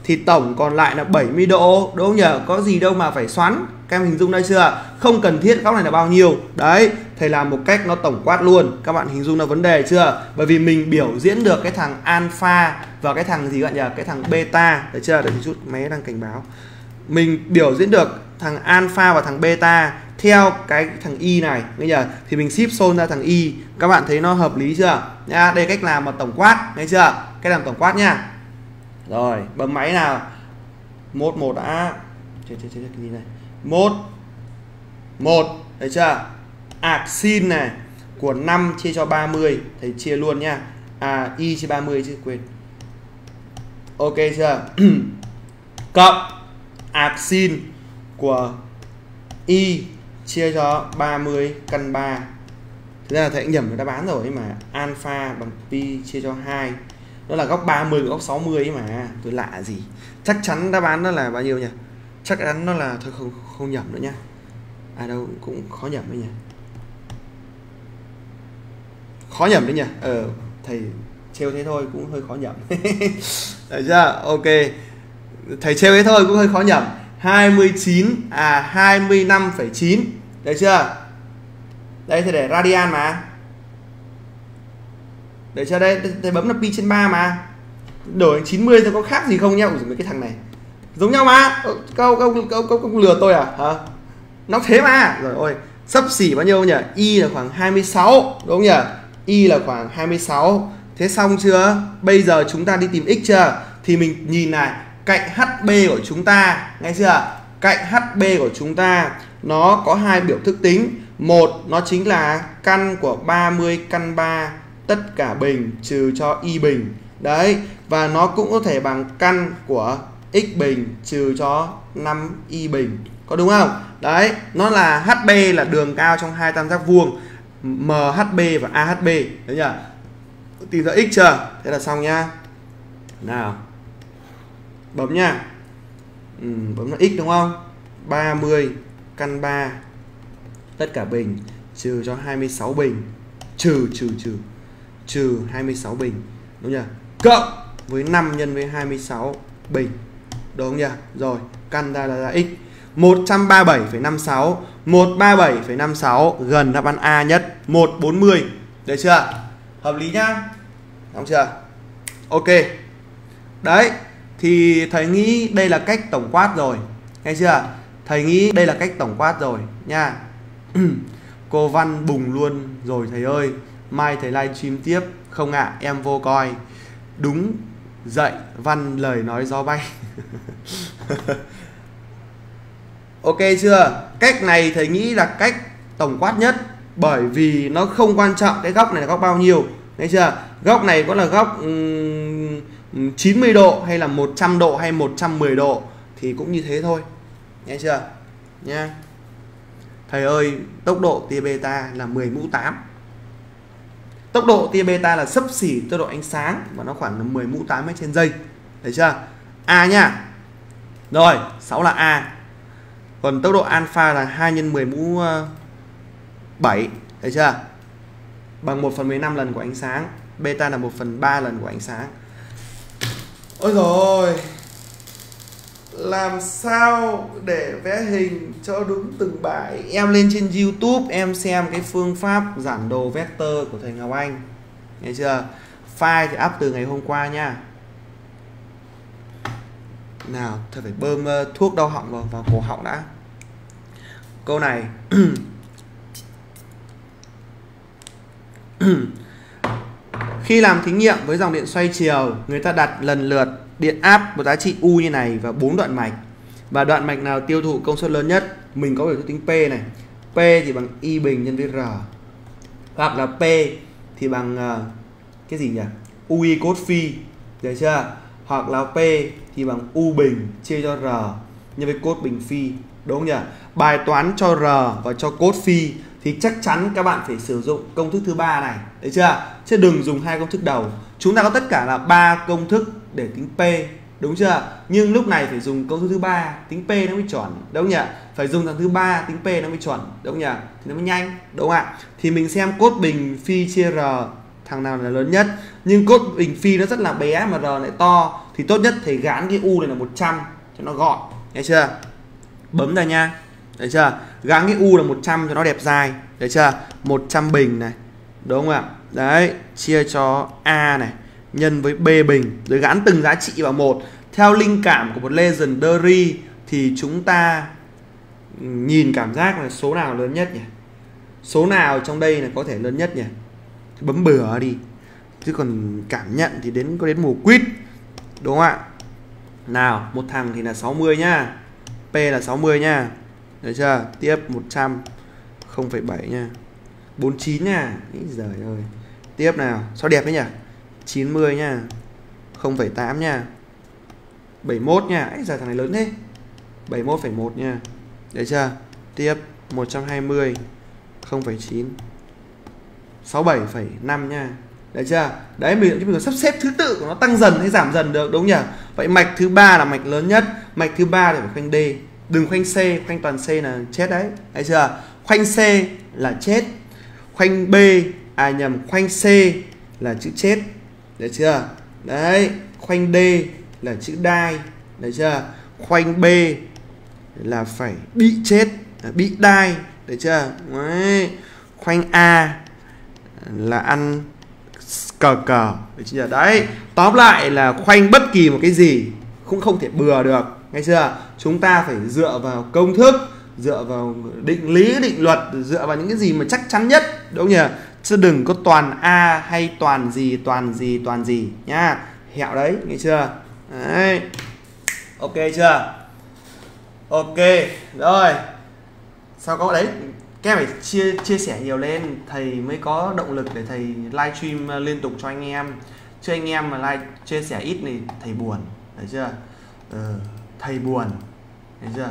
thì tổng còn lại là bảy mươi độ, đúng không nhỉ? Có gì đâu mà phải xoắn. Các em hình dung đây chưa? Không cần thiết góc này là bao nhiêu. Đấy, thầy làm một cách nó tổng quát luôn. Các bạn hình dung là vấn đề chưa? Bởi vì mình biểu diễn được cái thằng alpha và cái thằng gì bạn nhỉ? Cái thằng beta, được chưa? Để chút máy đang cảnh báo. Mình biểu diễn được thằng alpha và thằng beta theo cái thằng y này, bây giờ thì mình ship xôn ra thằng y. Các bạn thấy nó hợp lý chưa? Nha, đây cách làm mà tổng quát, thấy chưa? Cách làm tổng quát nha. Rồi, bấm máy nào. Mốt một đã. Chết chết chết cái gì này. Mốt một, thấy chưa? Arc sin này của năm chia cho ba mươi, thầy chia luôn nha. À y chia ba mươi chứ quên. Ok chưa? Cộng arc sin của y chia cho ba mươi căn ba. Thực ra là thầy nhầm người ta bán rồi mà. Alpha bằng pi chia cho hai. Đó là góc ba mươi, góc sáu mươi ấy mà. Tôi lạ gì. Chắc chắn đáp án đó là bao nhiêu nhỉ? Chắc chắn nó là thôi không không nhầm nữa nhá. À đâu cũng khó nhầm đấy nhỉ. Khó nhầm đấy nhỉ. Ờ thầy trêu thế thôi cũng hơi khó nhầm. Được chưa? Ok. Thầy trêu thế thôi cũng hơi khó nhầm. hai mươi chín à hai mươi lăm phẩy chín. Được chưa? Đây thầy để radian mà. Để cho đây thầy bấm là pi trên ba mà. Đổi chín mươi thì có khác gì không nhá. Ủa mấy cái thằng này giống nhau mà. Câu câu câu câu, câu lừa tôi à hả? Nó thế mà. Rồi ôi, xấp xỉ bao nhiêu nhỉ? Y là khoảng hai mươi sáu, đúng không nhỉ? Y là khoảng hai mươi sáu. Thế xong chưa? Bây giờ chúng ta đi tìm x chưa? Thì mình nhìn này, cạnh hát bê của chúng ta, nghe chưa? Cạnh hát bê của chúng ta nó có hai biểu thức tính. Một nó chính là căn của ba mươi căn ba tất cả bình trừ cho y bình. Đấy, và nó cũng có thể bằng căn của x bình trừ cho năm y bình. Có đúng không? Đấy, nó là hát bê là đường cao trong hai tam giác vuông em hát bê và a hát bê. Đấy nhỉ? Tìm ra x chưa? Thế là xong nhá. Nào. Bấm nha. Ừ, bấm là x đúng không? ba mươi căn ba tất cả bình trừ cho hai mươi sáu bình trừ trừ trừ trừ hai mươi sáu bình, đúng nhỉ? Cộng với năm nhân với hai mươi sáu bình, đúng không nhỉ? Rồi, căn ra là ra x một trăm ba mươi bảy phẩy năm sáu. một trăm ba mươi bảy phẩy năm sáu gần đáp án A nhất, một trăm bốn mươi. Được chưa? Hợp lý nhá. Đúng chưa? Ok. Đấy, thì thầy nghĩ đây là cách tổng quát rồi. Nghe chưa? Thầy nghĩ đây là cách tổng quát rồi nha. Cô Văn bùng luôn rồi thầy ơi. Mai thầy livestream tiếp. Không ạ, à, em vô coi. Đúng dạy Văn lời nói gió bay. Ok chưa? Cách này thầy nghĩ là cách tổng quát nhất. Bởi vì nó không quan trọng cái góc này là góc bao nhiêu. Thấy chưa? Góc này có là góc um, chín mươi độ hay là một trăm độ hay một trăm mười độ thì cũng như thế thôi. Nghe chưa? Nha. Thầy ơi, tốc độ tia beta là mười mũ tám. Tốc độ tia beta là xấp xỉ tốc độ ánh sáng và nó khoảng là mười mũ tám mét trên giây. Thấy chưa? A nhá. Rồi, sáu là A. Còn tốc độ alpha là hai nhân mười mũ bảy. Thấy chưa? Bằng một phần mười lăm lần của ánh sáng. Beta là một phần ba lần của ánh sáng. Ôi rồi, làm sao để vẽ hình cho đúng từng bài? Em lên trên YouTube em xem cái phương pháp giản đồ vector của thầy Ngọc Anh. Nghe chưa? File thì up từ ngày hôm qua nha. Nào, thầy phải bơm uh, thuốc đau họng vào, vào cổ họng đã. Câu này khi làm thí nghiệm với dòng điện xoay chiều, người ta đặt lần lượt điện áp một giá trị U như này và bốn đoạn mạch. Và đoạn mạch nào tiêu thụ công suất lớn nhất? Mình có biểu thức tính P này. P thì bằng Y bình nhân với R. Hoặc là P thì bằng uh, cái gì nhỉ? U I cos phi. Được chưa? Hoặc là P thì bằng U bình chia cho R nhân với cos bình phi. Đúng không nhỉ? Bài toán cho R và cho cos phi thì chắc chắn các bạn phải sử dụng công thức thứ ba này. Đấy chưa? Chứ đừng dùng hai công thức đầu. Chúng ta có tất cả là ba công thức để tính P, đúng chưa? Nhưng lúc này phải dùng công thức thứ ba tính P nó mới chuẩn, đúng không nhỉ? Phải dùng thằng thứ ba tính P nó mới chuẩn, đúng không nhỉ? Thì nó mới nhanh, đúng không ạ? Thì mình xem cos bình phi chia R, thằng nào là lớn nhất. Nhưng cos bình phi nó rất là bé mà R lại to, thì tốt nhất thầy gán cái u này là một trăm cho nó gọn, nghe chưa? Bấm ra nha, đấy chưa? Gán cái u là một trăm cho nó đẹp dài, đấy chưa? một trăm bình này, đúng không ạ? Đấy, chia cho A này nhân với B bình, rồi gán từng giá trị vào một. Theo linh cảm của một Legendary thì chúng ta nhìn cảm giác là số nào lớn nhất nhỉ? Số nào trong đây là có thể lớn nhất nhỉ? Bấm bừa đi. Chứ còn cảm nhận thì đến có đến mùa quýt, đúng không ạ? Nào, một thằng thì là sáu mươi nhá. P là sáu mươi nhá. Được chưa? Tiếp một trăm, không phẩy bảy nha. bốn mươi chín nha. Ý giời ơi. Tiếp nào, sao đẹp đấy nhỉ? chín mươi nha. không phẩy tám nha. bảy mươi mốt nha. Ấy giờ thằng này lớn thế. bảy mươi mốt phẩy một nha. Được chưa? Tiếp một trăm hai mươi, không phẩy chín. sáu mươi bảy phẩy năm nha. Đấy chưa? Đấy, mình mình sắp xếp thứ tự của nó tăng dần hay giảm dần được, đúng nhỉ? Vậy mạch thứ ba là mạch lớn nhất, mạch thứ ba thì phải khoanh D, đừng khoanh C, khoanh toàn C là chết đấy. Đấy chưa? Khoanh C là chết. Khoanh B, à nhầm, khoanh C là chữ chết. Đấy chưa? Đấy, khoanh D là chữ đai. Đấy chưa? Khoanh B là phải bị chết, bị đai. Đấy chưa? Đấy. Khoanh A là ăn cờ cờ. Đấy, tóm lại là khoanh bất kỳ một cái gì cũng không thể bừa được, nghe chưa? Chúng ta phải dựa vào công thức, dựa vào định lý, định luật, dựa vào những cái gì mà chắc chắn nhất, đúng không nhỉ? Chứ đừng có toàn A hay toàn gì, toàn gì, toàn gì nhá. Hẹo đấy, nghe chưa? Đấy. Ok chưa? Ok, rồi. Sao có đấy? Các em phải chia chia sẻ nhiều lên, thầy mới có động lực để thầy livestream liên tục cho anh em. Chứ anh em mà like chia sẻ ít thì thầy buồn, thấy chưa? Ừ, thầy buồn, thấy chưa?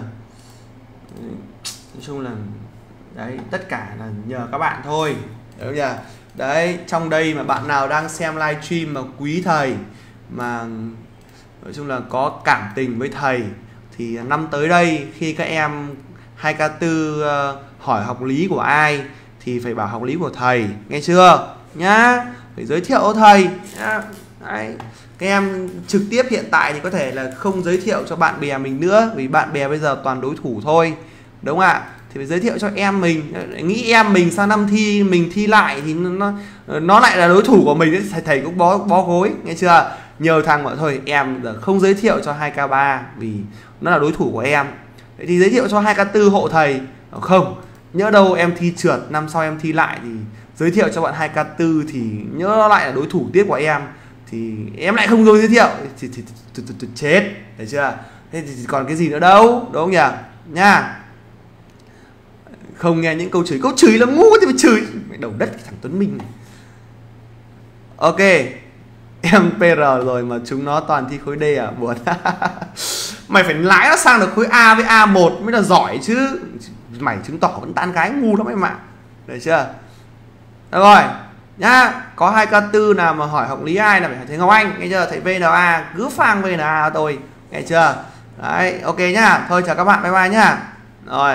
Nói chung là đấy, tất cả là nhờ các bạn thôi, đúng không nhỉ? Đấy, trong đây mà bạn nào đang xem livestream mà quý thầy, mà nói chung là có cảm tình với thầy, thì năm tới đây khi các em hai K tư uh, hỏi học lý của ai thì phải bảo học lý của thầy, nghe chưa nhá? Phải giới thiệu thầy nhá. Đấy. Các em trực tiếp hiện tại thì có thể là không giới thiệu cho bạn bè mình nữa, vì bạn bè bây giờ toàn đối thủ thôi, đúng không ạ? Thì phải giới thiệu cho em mình, nghĩ em mình sang năm thi mình thi lại thì nó nó lại là đối thủ của mình, thầy thầy cũng bó bó gối, nghe chưa? Nhiều thằng bảo thôi em giờ không giới thiệu cho hai K ba vì nó là đối thủ của em. Vậy thì giới thiệu cho hai K tư hộ thầy. Không, nhỡ đâu em thi trượt, năm sau em thi lại thì giới thiệu cho bạn hai K tư thì nhỡ nó lại là đối thủ tiếp của em thì em lại không giới thiệu thì, thì, thì, thì, thì chết, thấy chưa? Thế thì còn cái gì nữa đâu, đúng không nhỉ? Nha. Không nghe những câu chửi, câu chửi là ngu thì phải chửi. Đầu đất cái thằng Tuấn Minh này. Ok, em pê rờ rồi mà chúng nó toàn thi khối D à? Buồn. Mày phải lái nó sang được khối A với A một mới là giỏi chứ. Mày chứng tỏ vẫn tán gái ngu lắm em ạ. Được chưa? Được rồi nhá. Có hai K tư nào mà hỏi học lý ai là phải hỏi thầy Ngọc Anh, nghe chưa? Thầy vê en a cứ phang vê en a tôi, nghe chưa? Đấy, ok nhá. Thôi chào các bạn, bye bye nhá. Rồi.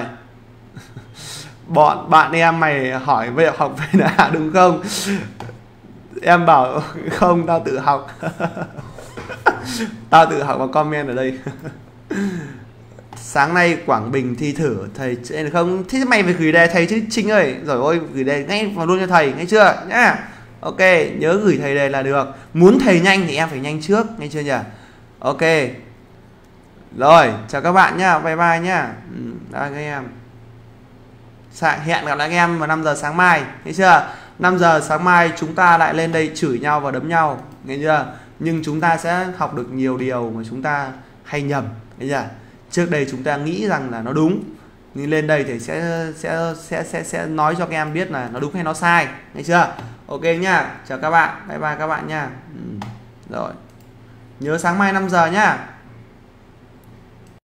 Bọn bạn em mày hỏi về học vê en a đúng không? Em bảo không, tao tự học. Tao tự học vào comment ở đây. Sáng nay Quảng Bình thi thử thầy được không? Thế mày phải gửi đề thầy chứ Trinh ơi. Rồi ôi, gửi đề ngay vào luôn cho thầy, nghe chưa nhá. Ok, nhớ gửi thầy đề là được. Muốn thầy nhanh thì em phải nhanh trước, nghe chưa nhỉ? Ok. Rồi, chào các bạn nhá, bye bye nhá. Ừ, đó các em. Hẹn gặp lại các em vào năm giờ sáng mai, nghe chưa? năm giờ sáng mai chúng ta lại lên đây chửi nhau và đấm nhau, nghe chưa? Nhưng chúng ta sẽ học được nhiều điều mà chúng ta hay nhầm, nghe chưa? Trước đây chúng ta nghĩ rằng là nó đúng, nhưng lên đây thì sẽ sẽ sẽ sẽ sẽ nói cho các em biết là nó đúng hay nó sai, nghe chưa? Ok nhá, chào các bạn, bye bye các bạn nha. Ừ. Rồi, nhớ sáng mai năm giờ nhá.